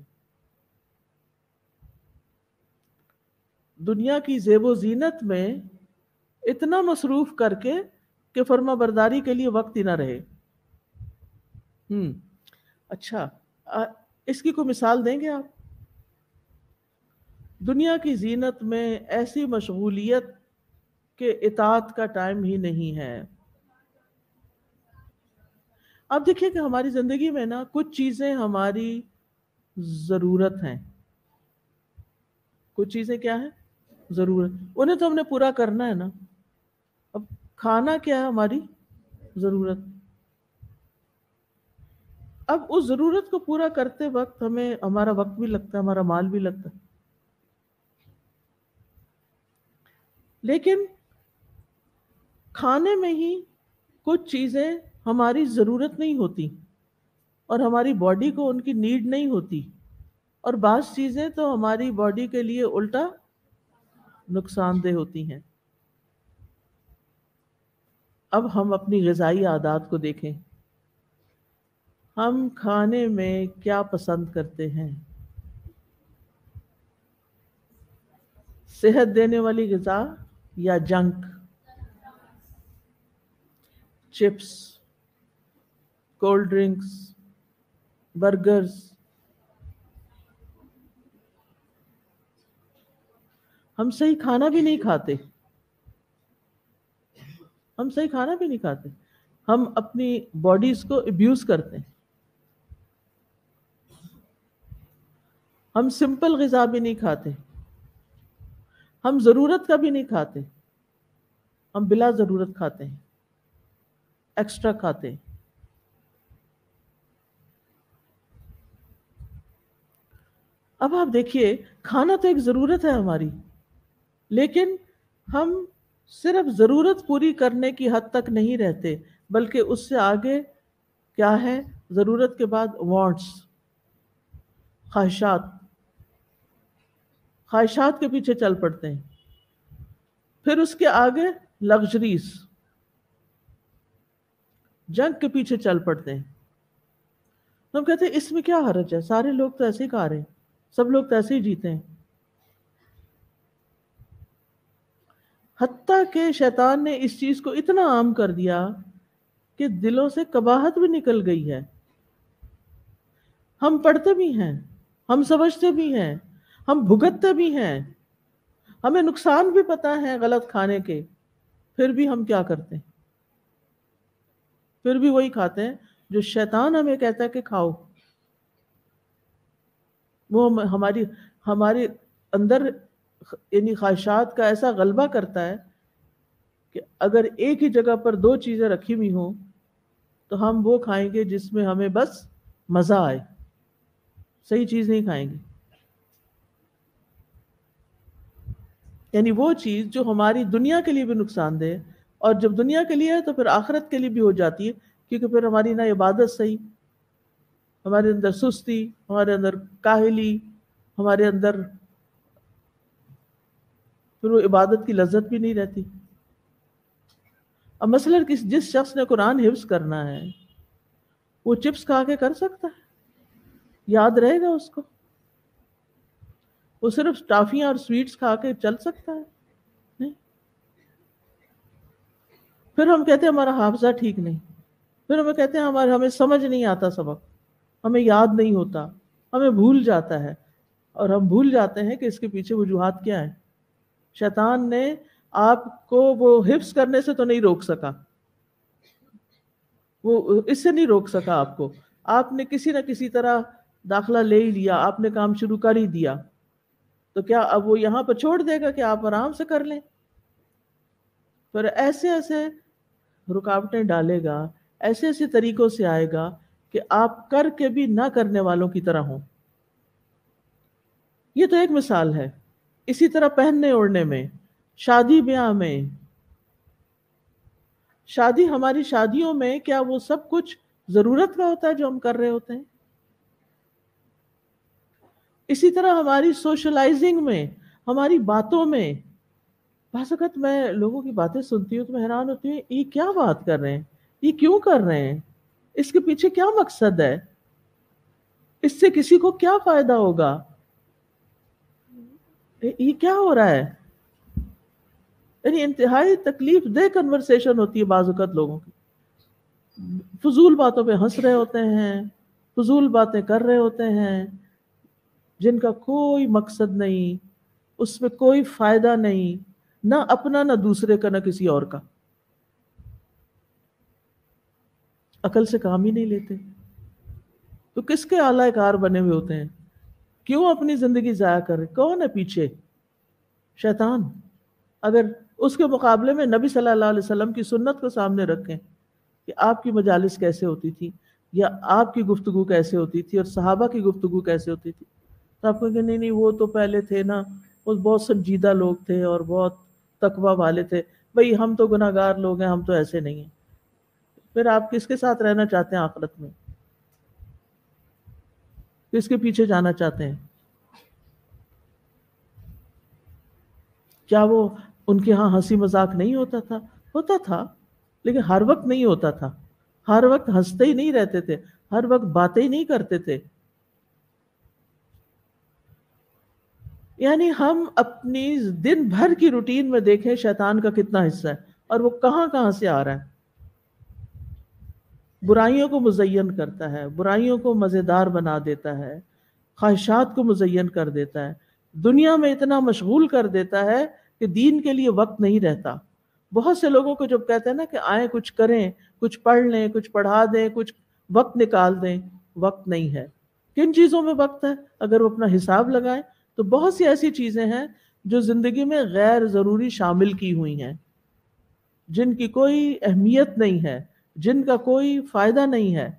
دنیا کی زیب و زینت میں اتنا مصروف کر کے کہ فرما برداری کے لیے وقت ہی نہ رہے۔ ہم اچھا، اس کی کوئی مثال دیں گے آپ؟ دنیا کی زینت میں ایسی مشغولیت کہ اطاعت کا ٹائم ہی نہیں ہے۔ اب دیکھیں کہ ہماری زندگی میں نا کچھ چیزیں ہماری ضرورت ہیں، کچھ چیزیں کیا ہیں؟ ضرورت، انہیں تو ہم نے پورا کرنا ہے نا۔ اب کھانا کیا ہے؟ ہماری ضرورت۔ اب اس ضرورت کو پورا کرتے وقت ہمیں ہمارا وقت بھی لگتا ہے، ہمارا مال بھی لگتا ہے، لیکن کھانے میں ہی کچھ چیزیں ہماری ضرورت نہیں ہوتی اور ہماری باڈی کو ان کی نیڈ نہیں ہوتی، اور بعض چیزیں تو ہماری باڈی کے لیے الٹا نقصان دہ ہوتی ہیں۔ اب ہم اپنی غذائی عادات کو دیکھیں. ہم کھانے میں کیا پسند کرتے ہیں؟ صحت دینے والی غذا یا junk? Chips, cold drinks, burgers. ہم صحیح کھانا بھی نہیں کھاتے ہم صحیح کھانا بھی نہیں کھاتے ہم اپنی باڈیز کو ابیوز کرتے ہیں. ہم سمپل غذا بھی نہیں کھاتے، ہم ضرورت کا بھی نہیں کھاتے، ہم بلا ضرورت کھاتے ہیں، ایکسٹرا کھاتے ہیں. اب آپ دیکھیے، کھانا تو ایک ضرورت ہے ہماری، لیکن ہم صرف ضرورت پوری کرنے کی حد تک نہیں رہتے، بلکہ اس سے آگے کیا ہے؟ ضرورت کے بعد وانٹس، خواہشات خواہشات کے پیچھے چل پڑتے ہیں. پھر اس کے آگے لگژریز، جنک کے پیچھے چل پڑتے ہیں. ہم کہتے ہیں اس میں کیا حرج ہے، سارے لوگ تو ایسے ہی کھا رہے ہیں، سب لوگ تو ایسے ہی جیتے ہیں. حتیٰ کہ شیطان نے اس چیز کو اتنا عام کر دیا کہ دلوں سے قباحت بھی نکل گئی ہے. ہم پڑھتے بھی ہیں، ہم سمجھتے بھی ہیں، ہم بھگتتے بھی ہیں، ہمیں نقصان بھی پتہ ہے غلط کھانے کے، پھر بھی ہم کیا کرتے ہیں؟ پھر بھی وہی کھاتے ہیں جو شیطان ہمیں کہتا ہے کہ کھاؤ. وہ ہماری ہمارے اندر یعنی خواہشات کا ایسا غلبہ کرتا ہے کہ اگر ایک ہی جگہ پر دو چیزیں رکھی ہوئی ہوں تو ہم وہ کھائیں گے جس میں ہمیں بس مزہ آئے، صحیح چیز نہیں کھائیں گے. یعنی وہ چیز جو ہماری دنیا کے لیے بھی نقصان دہ، اور جب دنیا کے لیے ہے تو پھر آخرت کے لیے بھی ہو جاتی ہے، کیونکہ پھر ہماری نہ عبادت صحیح، ہمارے اندر سستی، ہمارے اندر کاہلی، ہمارے اندر پھر وہ عبادت کی لذت بھی نہیں رہتی. اب مثلا جس شخص نے قرآن حفظ کرنا ہے وہ چپس کھا کے کر سکتا ہے؟ یاد رہے گا اس کو؟ وہ صرف ٹافیاں اور سویٹس کھا کے چل سکتا ہے؟ نہیں. پھر ہم کہتے ہیں ہمارا حافظہ ٹھیک نہیں، پھر ہمیں کہتے ہیں ہمارے ہمیں سمجھ نہیں آتا سبق، ہمیں یاد نہیں ہوتا، ہمیں بھول جاتا ہے. اور ہم بھول جاتے ہیں کہ اس کے پیچھے وجوہات کیا ہیں. شیطان نے آپ کو وہ حفظ کرنے سے تو نہیں روک سکا، وہ اس سے نہیں روک سکا آپ کو. آپ نے کسی نہ کسی طرح داخلہ لے ہی لیا، آپ نے کام شروع کر ہی دیا، تو کیا اب وہ یہاں پر چھوڑ دے گا کہ آپ آرام سے کر لیں؟ پھر ایسے ایسے رکاوٹیں ڈالے گا، ایسے ایسے طریقوں سے آئے گا کہ آپ کر کے بھی نہ کرنے والوں کی طرح ہوں. یہ تو ایک مثال ہے. اسی طرح پہننے اوڑھنے میں، شادی بیاہ میں، شادی ہماری شادیوں میں کیا وہ سب کچھ ضرورت کا ہوتا ہے جو ہم کر رہے ہوتے ہیں؟ اسی طرح ہماری سوشلائزنگ میں، ہماری باتوں میں، بعض اوقات میں لوگوں کی باتیں سنتی ہوں تو میں حیران ہوتی ہوں، یہ کیا بات کر رہے ہیں، یہ کیوں کر رہے ہیں، اس کے پیچھے کیا مقصد ہے، اس سے کسی کو کیا فائدہ ہوگا، یہ کیا ہو رہا ہے؟ یعنی انتہائی تکلیف دہ کنورسیشن ہوتی ہے بعض اوقات لوگوں کی. فضول باتوں پہ ہنس رہے ہوتے ہیں، فضول باتیں کر رہے ہوتے ہیں جن کا کوئی مقصد نہیں، اس میں کوئی فائدہ نہیں، نہ اپنا نہ دوسرے کا نہ کسی اور کا. عقل سے کام ہی نہیں لیتے تو کس کے اعلی کار بنے ہوئے ہوتے ہیں؟ کیوں اپنی زندگی ضائع کر رہے؟ کون ہے پیچھے؟ شیطان. اگر اس کے مقابلے میں نبی صلی اللہ علیہ وسلم کی سنت کو سامنے رکھیں کہ آپ کی مجالس کیسے ہوتی تھی، یا آپ کی گفتگو کیسے ہوتی تھی، اور صحابہ کی گفتگو کیسے ہوتی تھی، تو آپ کو کہ نہیں نہیں وہ تو پہلے تھے نا، وہ بہت سنجیدہ لوگ تھے اور بہت تقویٰ والے تھے، بھئی ہم تو گناہ گار لوگ ہیں، ہم تو ایسے نہیں ہیں. پھر آپ کس کے ساتھ رہنا چاہتے ہیں آخرت میں؟ کس کے پیچھے جانا چاہتے ہیں؟ کیا وہ ان کے ہاں ہنسی مذاق نہیں ہوتا تھا؟ ہوتا تھا، لیکن ہر وقت نہیں ہوتا تھا، ہر وقت ہنستے ہی نہیں رہتے تھے، ہر وقت باتیں ہی نہیں کرتے تھے. یعنی ہم اپنی دن بھر کی روٹین میں دیکھیں شیطان کا کتنا حصہ ہے اور وہ کہاں کہاں سے آ رہا ہے. برائیوں کو مزین کرتا ہے، برائیوں کو مزیدار بنا دیتا ہے، خواہشات کو مزین کر دیتا ہے، دنیا میں اتنا مشغول کر دیتا ہے کہ دین کے لیے وقت نہیں رہتا. بہت سے لوگوں کو جب کہتے ہیں نا کہ آئیں کچھ کریں، کچھ پڑھ لیں، کچھ پڑھا دیں، کچھ وقت نکال دیں، وقت نہیں ہے. کن چیزوں میں وقت ہے؟ اگر وہ اپنا حساب لگائیں تو بہت سی ایسی چیزیں ہیں جو زندگی میں غیر ضروری شامل کی ہوئی ہیں، جن کی کوئی اہمیت نہیں ہے، جن کا کوئی فائدہ نہیں ہے.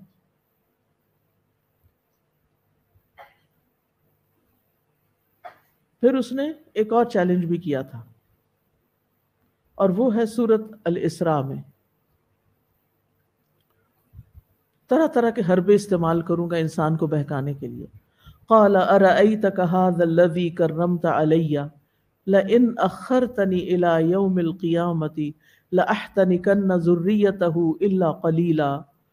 پھر اس نے ایک اور چیلنج بھی کیا تھا، اور وہ ہے سورت الاسراء میں. طرح طرح کے حربے استعمال کروں گا انسان کو بہکانے کے لیے. قال ارأيتك هذا الذي كرمت علي لئن أخرتني إلى يوم القيامة لأحتنكن ذريته إلا قليلا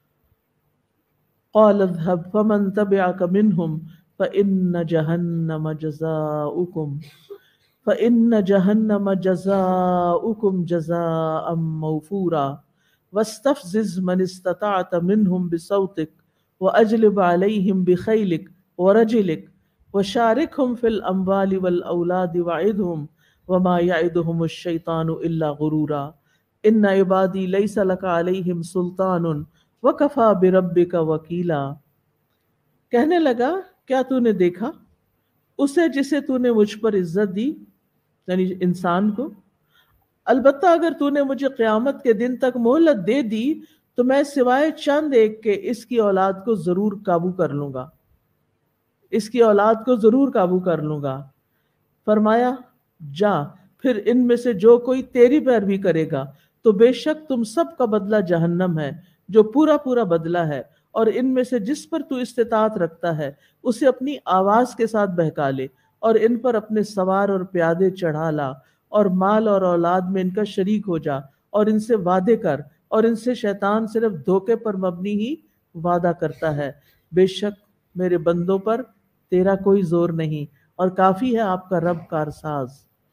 قال اذهب فمن تبعك منهم فإن جهنم جزاؤكم فإن جهنم جزاؤكم جزاء موفورا واستفزز من استطعت منهم بصوتك وأجلب عليهم بخيلك ورجلك وشاركهم في الأموال والأولاد وعدهم وما يعدهم الشيطان إلا غرورا إن عبادي ليس لك عليهم سلطان وكفى بربك وكيلا. کہنے لگا کیا تو نے دیکھا اسے جسے تو نے مجھ پر عزت دی، یعنی انسان کو؟ البتہ اگر تو نے مجھے قیامت کے دن تک مہلت دے دی تو میں سوائے چند ایک کے اس کی اولاد کو ضرور قابو کر لوں گا، اس کی اولاد کو ضرور قابو کر لوں گا. فرمایا جا پھر ان میں سے جو کوئی تیری پیروی کرے گا تو بے شک تم سب کا بدلہ جہنم ہے جو پورا پورا بدلہ ہے، اور ان میں سے جس پر تو استطاعت رکھتا ہے اسے اپنی آواز کے ساتھ بہکا لے، اور ان پر اپنے سوار اور پیادے چڑھا لا، اور مال اور اولاد میں ان کا شریک ہو جا، اور ان سے وعدے کر، اور ان سے شیطان صرف دھوکے پر مبنی ہی وعدہ کرتا ہے. بے شک میرے بندوں پر تیرا کوئی زور نہیں، اور کافی ہے آپ کا رب کارساز.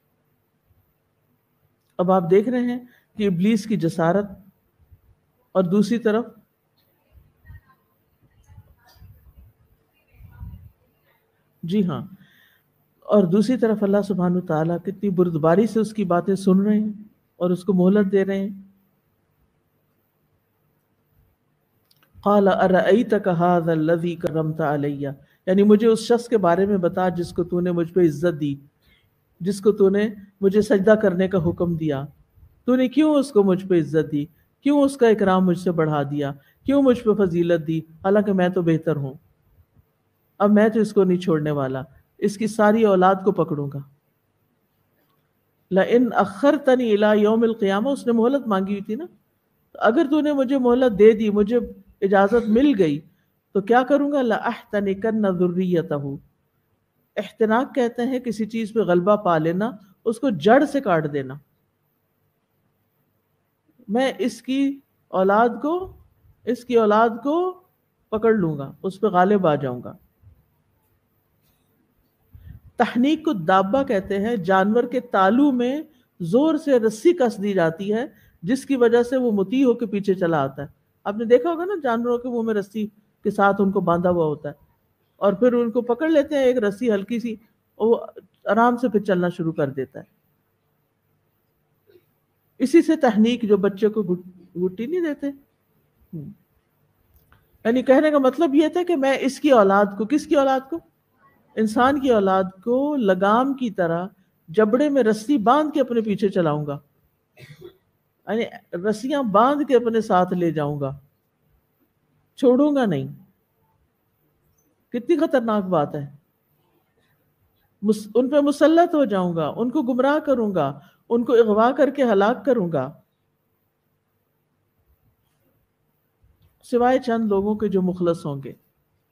اب آپ دیکھ رہے ہیں کہ ابلیس کی جسارت، اور دوسری طرف جی ہاں اور دوسری طرف اللہ سبحانہ تعالیٰ کتنی بردباری سے اس کی باتیں سن رہے ہیں اور اس کو مہلت دے رہے ہیں. قال ارأيتك هذا الذي كرمت علي، یعنی مجھے اس شخص کے بارے میں بتا جس کو تو نے مجھ پہ عزت دی، جس کو تو نے مجھے سجدہ کرنے کا حکم دیا. تو نے کیوں اس کو مجھ پہ عزت دی؟ کیوں اس کا اکرام مجھ سے بڑھا دیا؟ کیوں مجھ پہ فضیلت دی؟ حالانکہ میں تو بہتر ہوں. اب میں تو اس کو نہیں چھوڑنے والا، اس کی ساری اولاد کو پکڑوں گا. لئن اخرتنی الی یوم القیامہ، اس نے مہلت مانگی ہوئی تھی نا، اگر تو نے مجھے مہلت دے دی، مجھے اجازت مل گئی تو کیا کروں گا؟ لأحتنکن ذریتہ. احتناق کہتے ہیں کسی چیز پہ غلبہ پا لینا، اس کو جڑ سے کاٹ دینا. میں اس کی اولاد کو اس کی اولاد کو پکڑ لوں گا، اس پہ غالب آ جاؤں گا. تحنیک کو دابہ کہتے ہیں، جانور کے تالو میں زور سے رسی کس دی جاتی ہے جس کی وجہ سے وہ مطیع ہو کے پیچھے چلا آتا ہے. آپ نے دیکھا ہوگا نا جانوروں کے منہ میں رسی کے ساتھ ان کو باندھا ہوا ہوتا ہے، اور پھر ان کو پکڑ لیتے ہیں ایک رسی ہلکی سی، وہ آرام سے پھر چلنا شروع کر دیتا ہے. اسی سے تحنیک جو بچے کو گٹی نہیں دیتے، یعنی کہنے کا مطلب یہ تھا کہ میں اس کی اولاد کو، کس کی اولاد کو؟ انسان کی اولاد کو لگام کی طرح جبڑے میں رسی باندھ کے اپنے پیچھے چلاؤں گا، یعنی رسیاں باندھ کے اپنے ساتھ لے جاؤں گا، چھوڑوں گا نہیں. کتنی خطرناک بات ہے. ان پہ مسلط ہو جاؤں گا، ان کو گمراہ کروں گا، ان کو اغوا کر کے ہلاک کروں گا، سوائے چند لوگوں کے جو مخلص ہوں گے.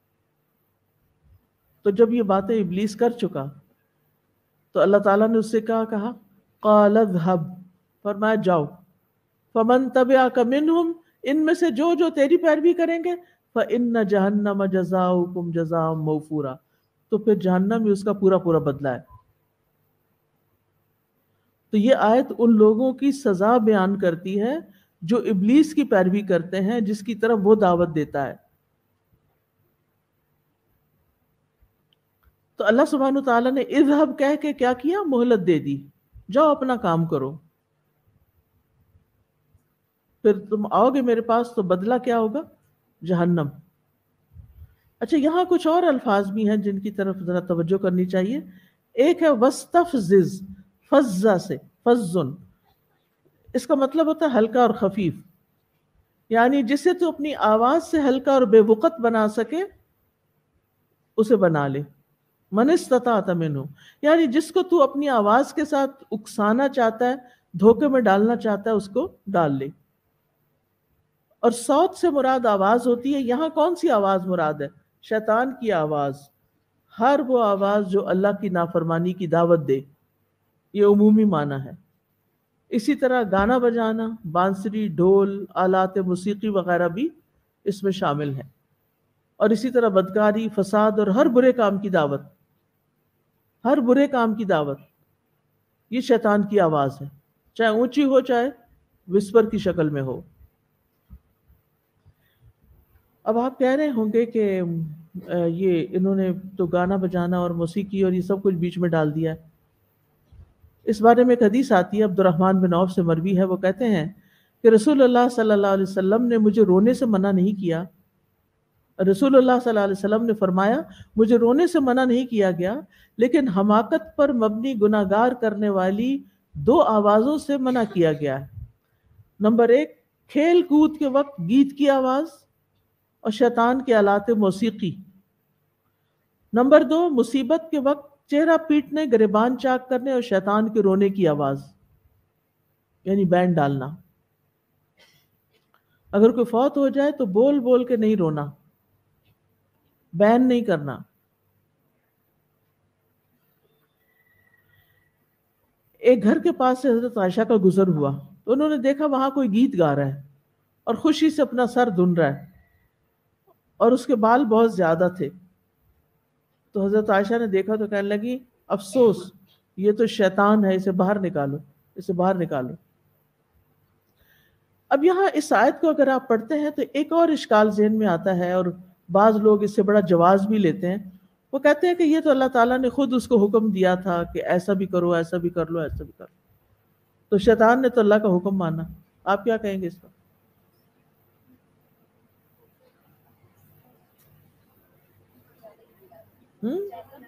تو جب یہ باتیں ابلیس کر چکا تو اللہ تعالیٰ نے اس سے کہا کہا قال اذهب، فرمایا جاؤ. فمن تبعک منہم، ان میں سے جو جو تیری پیروی کریں گے، فإن جہنم جزاؤکم جزاء موفورا، تو پھر جہنم ہی اس کا پورا پورا بدلہ ہے۔ تو یہ آیت ان لوگوں کی سزا بیان کرتی ہے جو ابلیس کی پیروی کرتے ہیں، جس کی طرف وہ دعوت دیتا ہے۔ تو اللہ سبحانہ تعالیٰ نے اذهب کہہ کے کیا کیا؟ مہلت دے دی، جاؤ اپنا کام کرو، پھر تم آؤ گے میرے پاس تو بدلہ کیا ہوگا؟ جہنم۔ اچھا، یہاں کچھ اور الفاظ بھی ہیں جن کی طرف ذرا توجہ کرنی چاہیے۔ ایک ہے وَاسْتَفْزِزْ، فزا سے، فزن، اس کا مطلب ہوتا ہے ہلکا اور خفیف، یعنی جسے تو اپنی آواز سے ہلکا اور بے وقت بنا سکے اسے بنا لے۔ من استطاعت منہ، یعنی جس کو تو اپنی آواز کے ساتھ اکسانا چاہتا ہے، دھوکے میں ڈالنا چاہتا ہے، اس کو ڈال لے۔ اور صوت سے مراد آواز ہوتی ہے، یہاں کون سی آواز مراد ہے؟ شیطان کی آواز، ہر وہ آواز جو اللہ کی نافرمانی کی دعوت دے، یہ عمومی معنی ہے۔ اسی طرح گانا بجانا، بانسری، ڈھول، آلات موسیقی وغیرہ بھی اس میں شامل ہیں۔ اور اسی طرح بدکاری، فساد اور ہر برے کام کی دعوت، ہر برے کام کی دعوت، یہ شیطان کی آواز ہے، چاہے اونچی ہو چاہے وسپر کی شکل میں ہو۔ اب آپ کہہ رہے ہوں گے کہ یہ انہوں نے تو گانا بجانا اور موسیقی اور یہ سب کچھ بیچ میں ڈال دیا ہے۔ اس بارے میں ایک حدیث آتی ہے، عبد الرحمن بن عوف سے مروی ہے، وہ کہتے ہیں کہ رسول اللہ صلی اللہ علیہ وسلم نے مجھے رونے سے منع نہیں کیا۔ رسول اللہ صلی اللہ علیہ وسلم نے فرمایا مجھے رونے سے منع نہیں کیا گیا، لیکن حماقت پر مبنی گناہگار کرنے والی دو آوازوں سے منع کیا گیا ہے۔ نمبر ایک، کھیل کود کے وقت گیت کی آواز اور شیطان کے آلات موسیقی۔ نمبر دو، مصیبت کے وقت چہرہ پیٹنے، گریبان چاک کرنے اور شیطان کے رونے کی آواز، یعنی بینڈ ڈالنا۔ اگر کوئی فوت ہو جائے تو بول بول کے نہیں رونا، بین نہیں کرنا۔ ایک گھر کے پاس سے حضرت عائشہ کا گزر ہوا تو انہوں نے دیکھا وہاں کوئی گیت گا رہا ہے اور خوشی سے اپنا سر دھن رہا ہے اور اس کے بال بہت زیادہ تھے۔ تو حضرت عائشہ نے دیکھا تو کہنے لگی افسوس، یہ تو شیطان ہے، اسے باہر نکالو، اسے باہر نکالو۔ اب یہاں اس آیت کو اگر آپ پڑھتے ہیں تو ایک اور اشکال ذہن میں آتا ہے، اور بعض لوگ اس سے بڑا جواز بھی لیتے ہیں۔ وہ کہتے ہیں کہ یہ تو اللہ تعالیٰ نے خود اس کو حکم دیا تھا کہ ایسا بھی کرو، ایسا بھی کر لو، ایسا بھی کر لو، تو شیطان نے تو اللہ کا حکم مانا۔ آپ کیا کہیں گے اس پر؟ ہم؟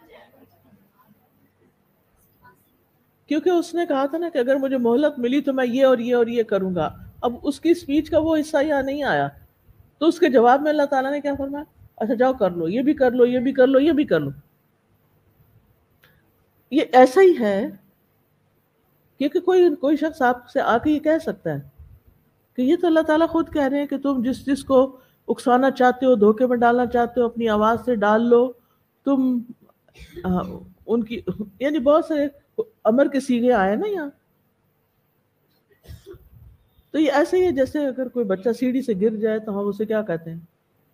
کیونکہ اس نے کہا تھا نا کہ اگر مجھے مہلت ملی تو میں یہ اور یہ اور یہ کروں گا۔ اب اس کی اسپیچ کا وہ حصہ یہاں نہیں آیا، تو اس کے جواب میں اللہ تعالیٰ نے کیا فرمایا؟ اچھا جاؤ کر لو، یہ بھی کر لو، یہ بھی کر لو، یہ بھی کر لو۔ یہ ایسا ہی ہے کیونکہ کوئی کوئی شخص آپ سے آ کے یہ کہہ سکتا ہے کہ یہ تو اللہ تعالیٰ خود کہہ رہے ہیں کہ تم جس جس کو اکسانا چاہتے ہو، دھوکے میں ڈالنا چاہتے ہو، اپنی آواز سے ڈال لو۔ تم آ, ان کی یعنی بہت سے امر کے سیغے آئے نا یہاں۔ تو یہ ایسے ہی ہے جیسے اگر کوئی بچہ سیڑھی سے گر جائے تو ہم اسے کیا کہتے ہیں؟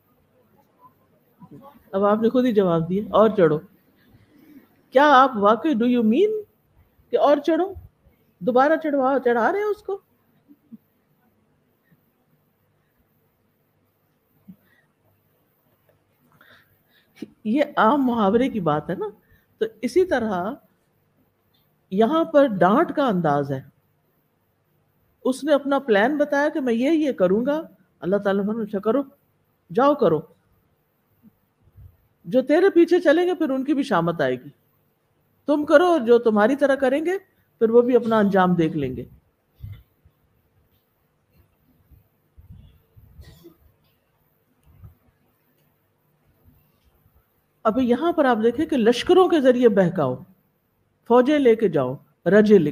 اب آپ نے خود ہی جواب دیا، اور چڑھو۔ کیا آپ واقعی ڈو یو مین کہ اور چڑھو؟ دوبارہ چڑھوا چڑھا رہے ہیں اس کو؟ یہ عام محاورے کی بات ہے نا۔ تو اسی طرح یہاں پر ڈانٹ کا انداز ہے۔ اس نے اپنا پلان بتایا کہ میں یہ یہ کروں گا، اللہ تعالیٰ نے اچھا کرو، جاؤ کرو۔ جو تیرے پیچھے چلیں گے پھر ان کی بھی شامت آئے گی، تم کرو، اور جو تمہاری طرح کریں گے پھر وہ بھی اپنا انجام دیکھ لیں گے۔ اب یہاں پر آپ دیکھیں کہ لشکروں کے ذریعے بہکاؤ، فوجیں لے کے جاؤ، رجل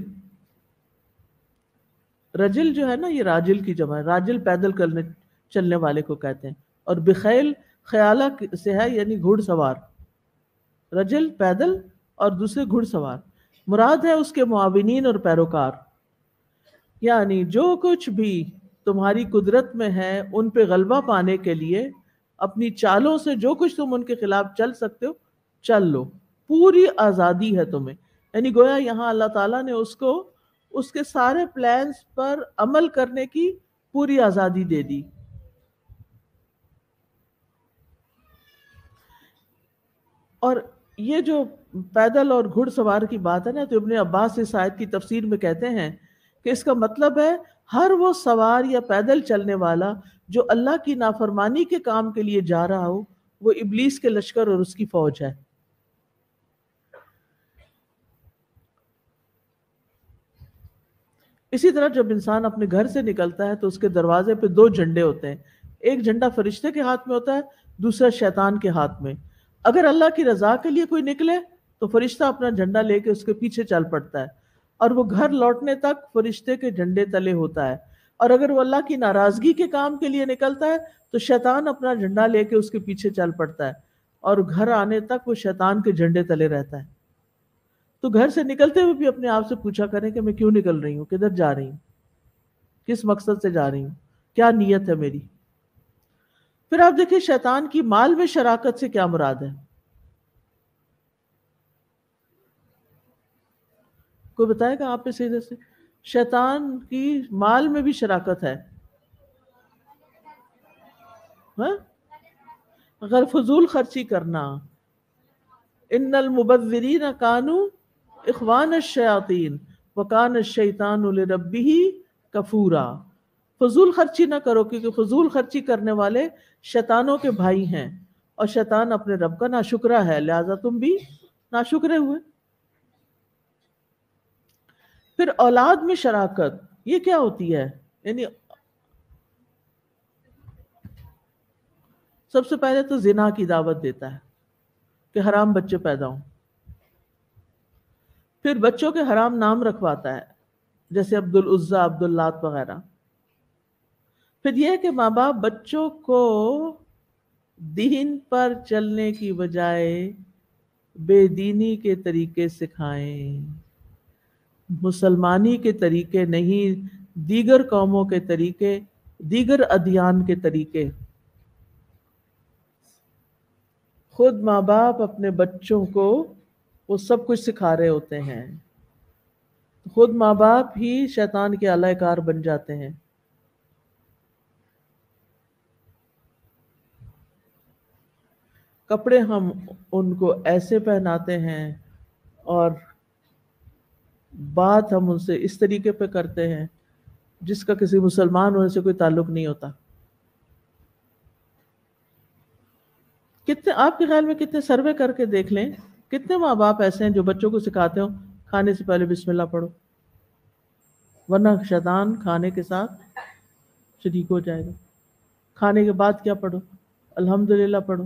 رجل جو ہے نا یہ راجل کی جمع ہے، راجل پیدل کرنے چلنے والے کو کہتے ہیں، اور بخیل خیالہ سے ہے یعنی گھڑ سوار۔ رجل پیدل اور دوسرے گھڑ سوار، مراد ہے اس کے معاونین اور پیروکار۔ یعنی جو کچھ بھی تمہاری قدرت میں ہے ان پہ غلبہ پانے کے لیے اپنی چالوں سے جو کچھ تم ان کے خلاف چل سکتے ہو چل لو، پوری آزادی ہے تمہیں. یعنی گویا یہاں اللہ تعالیٰ نے اس کو اس کے سارے پلانز پر عمل کرنے کی پوری آزادی دے دی. اور یہ جو پیدل اور گھڑ سوار کی بات ہے نا، تو ابن عباس اس آیت کی تفسیر میں کہتے ہیں کہ اس کا مطلب ہے ہر وہ سوار یا پیدل چلنے والا جو اللہ کی نافرمانی کے کام کے لیے جا رہا ہو وہ ابلیس کے لشکر اور اس کی فوج ہے. اسی طرح جب انسان اپنے گھر سے نکلتا ہے تو اس کے دروازے پہ دو جھنڈے ہوتے ہیں، ایک جھنڈا فرشتے کے ہاتھ میں ہوتا ہے، دوسرا شیطان کے ہاتھ میں. اگر اللہ کی رضا کے لیے کوئی نکلے تو فرشتہ اپنا جھنڈا لے کے اس کے پیچھے چل پڑتا ہے اور وہ گھر لوٹنے تک فرشتے کے جھنڈے تلے ہوتا ہے. اور اگر وہ اللہ کی ناراضگی کے کام کے لیے نکلتا ہے تو شیطان اپنا جھنڈا لے کے اس کے پیچھے چل پڑتا ہے اور گھر آنے تک وہ شیطان کے جھنڈے تلے رہتا ہے. تو گھر سے نکلتے ہوئے بھی اپنے آپ سے پوچھا کریں کہ میں کیوں نکل رہی ہوں، کدھر جا رہی ہوں، کس مقصد سے جا رہی ہوں، کیا نیت ہے میری. پھر آپ دیکھیں شیطان کی مال میں شراکت سے کیا مراد ہے. کوئی بتائے گا آپ پہ سیدھے سے؟ شیطان کی مال میں بھی شراکت ہے. ہاں، غیر فضول خرچی کرنا. ان المبذرین کانوا اخوان الشیاطین وکان الشیطان لربہ کفورا. فضول خرچی نہ کرو کیونکہ فضول خرچی کرنے والے شیطانوں کے بھائی ہیں اور شیطان اپنے رب کا ناشکرا ہے، لہذا تم بھی ناشکرے ہوئے. پھر اولاد میں شراکت یہ کیا ہوتی ہے؟ یعنی سب سے پہلے تو زنا کی دعوت دیتا ہے کہ حرام بچے پیدا ہوں. پھر بچوں کے حرام نام رکھواتا ہے جیسے عبد العزی، عبد اللات وغیرہ. پھر یہ کہ ماں باپ بچوں کو دین پر چلنے کی بجائے بے دینی کے طریقے سکھائیں، مسلمانی کے طریقے نہیں، دیگر قوموں کے طریقے، دیگر ادیان کے طریقے. خود ماں باپ اپنے بچوں کو وہ سب کچھ سکھا رہے ہوتے ہیں، خود ماں باپ ہی شیطان کے اعلی کار بن جاتے ہیں. کپڑے ہم ان کو ایسے پہناتے ہیں اور بات ہم ان سے اس طریقے پہ کرتے ہیں جس کا کسی مسلمان ہونے سے کوئی تعلق نہیں ہوتا. کتنے آپ کے خیال میں کتنے سروے کر کے دیکھ لیں کتنے ماں باپ ایسے ہیں جو بچوں کو سکھاتے ہو کھانے سے پہلے بسم اللہ پڑھو، ورنہ شیطان کھانے کے ساتھ شریک ہو جائے گا. کھانے کے بعد کیا پڑھو؟ الحمدللہ پڑھو،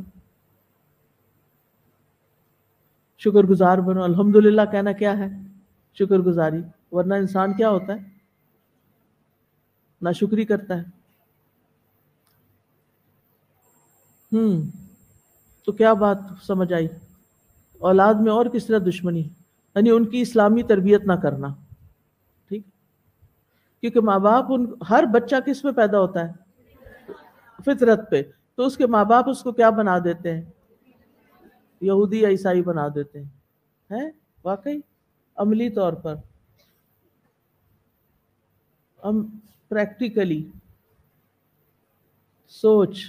شکر گزار بنو. الحمدللہ کہنا کیا ہے؟ شکر گزاری. ورنہ انسان کیا ہوتا ہے؟ ناشکری کرتا ہے. ہم تو کیا بات سمجھ آئی؟ اولاد میں اور کس طرح دشمنی، یعنی ان کی اسلامی تربیت نہ کرنا. ٹھیک، کیونکہ ماں باپ ان ہر بچہ کس میں پیدا ہوتا ہے؟ فطرت پہ. تو اس کے ماں باپ اس کو کیا بنا دیتے ہیں؟ یہودی یا عیسائی بنا دیتے ہیں. ہے واقعی عملی طور پر ہم پریکٹیکلی سوچ.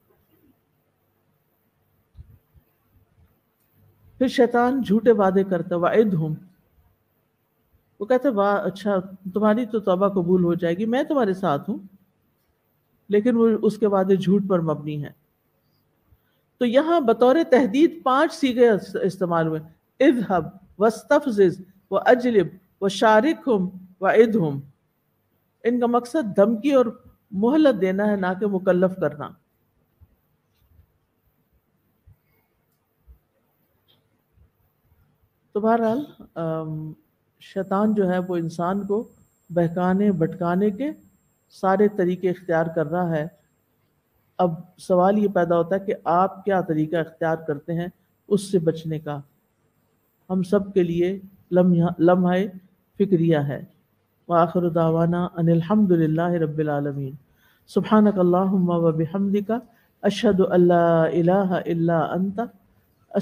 پھر شیطان جھوٹے وعدے کرتا ہے، وعدہم، وہ کہتے ہیں واہ اچھا تمہاری تو توبہ قبول ہو جائے گی، میں تمہارے ساتھ ہوں، لیکن وہ اس کے وعدے جھوٹ پر مبنی ہیں. تو یہاں بطور تہدید پانچ صیغے استعمال ہوئے، اذهب واستفزز واجلب وشارکہم وعدہم. ان کا مقصد دھمکی اور مہلت دینا ہے، نہ کہ مکلف کرنا. تو بہرحال شیطان جو ہے وہ انسان کو بہکانے بھٹکانے کے سارے طریقے اختیار کر رہا ہے. اب سوال یہ پیدا ہوتا ہے کہ آپ کیا طریقہ اختیار کرتے ہیں اس سے بچنے کا. ہم سب کے لیے لمحہ لمحہ فکریہ ہے. وآخر دعوانا ان الحمد للہ رب العالمین. سبحانک اللہم و بحمدک اشہد ان لا الہ الا انت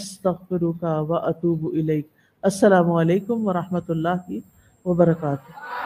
استغفرک و اتوب الیک. السلام علیکم ورحمۃ اللہ وبرکاتہ.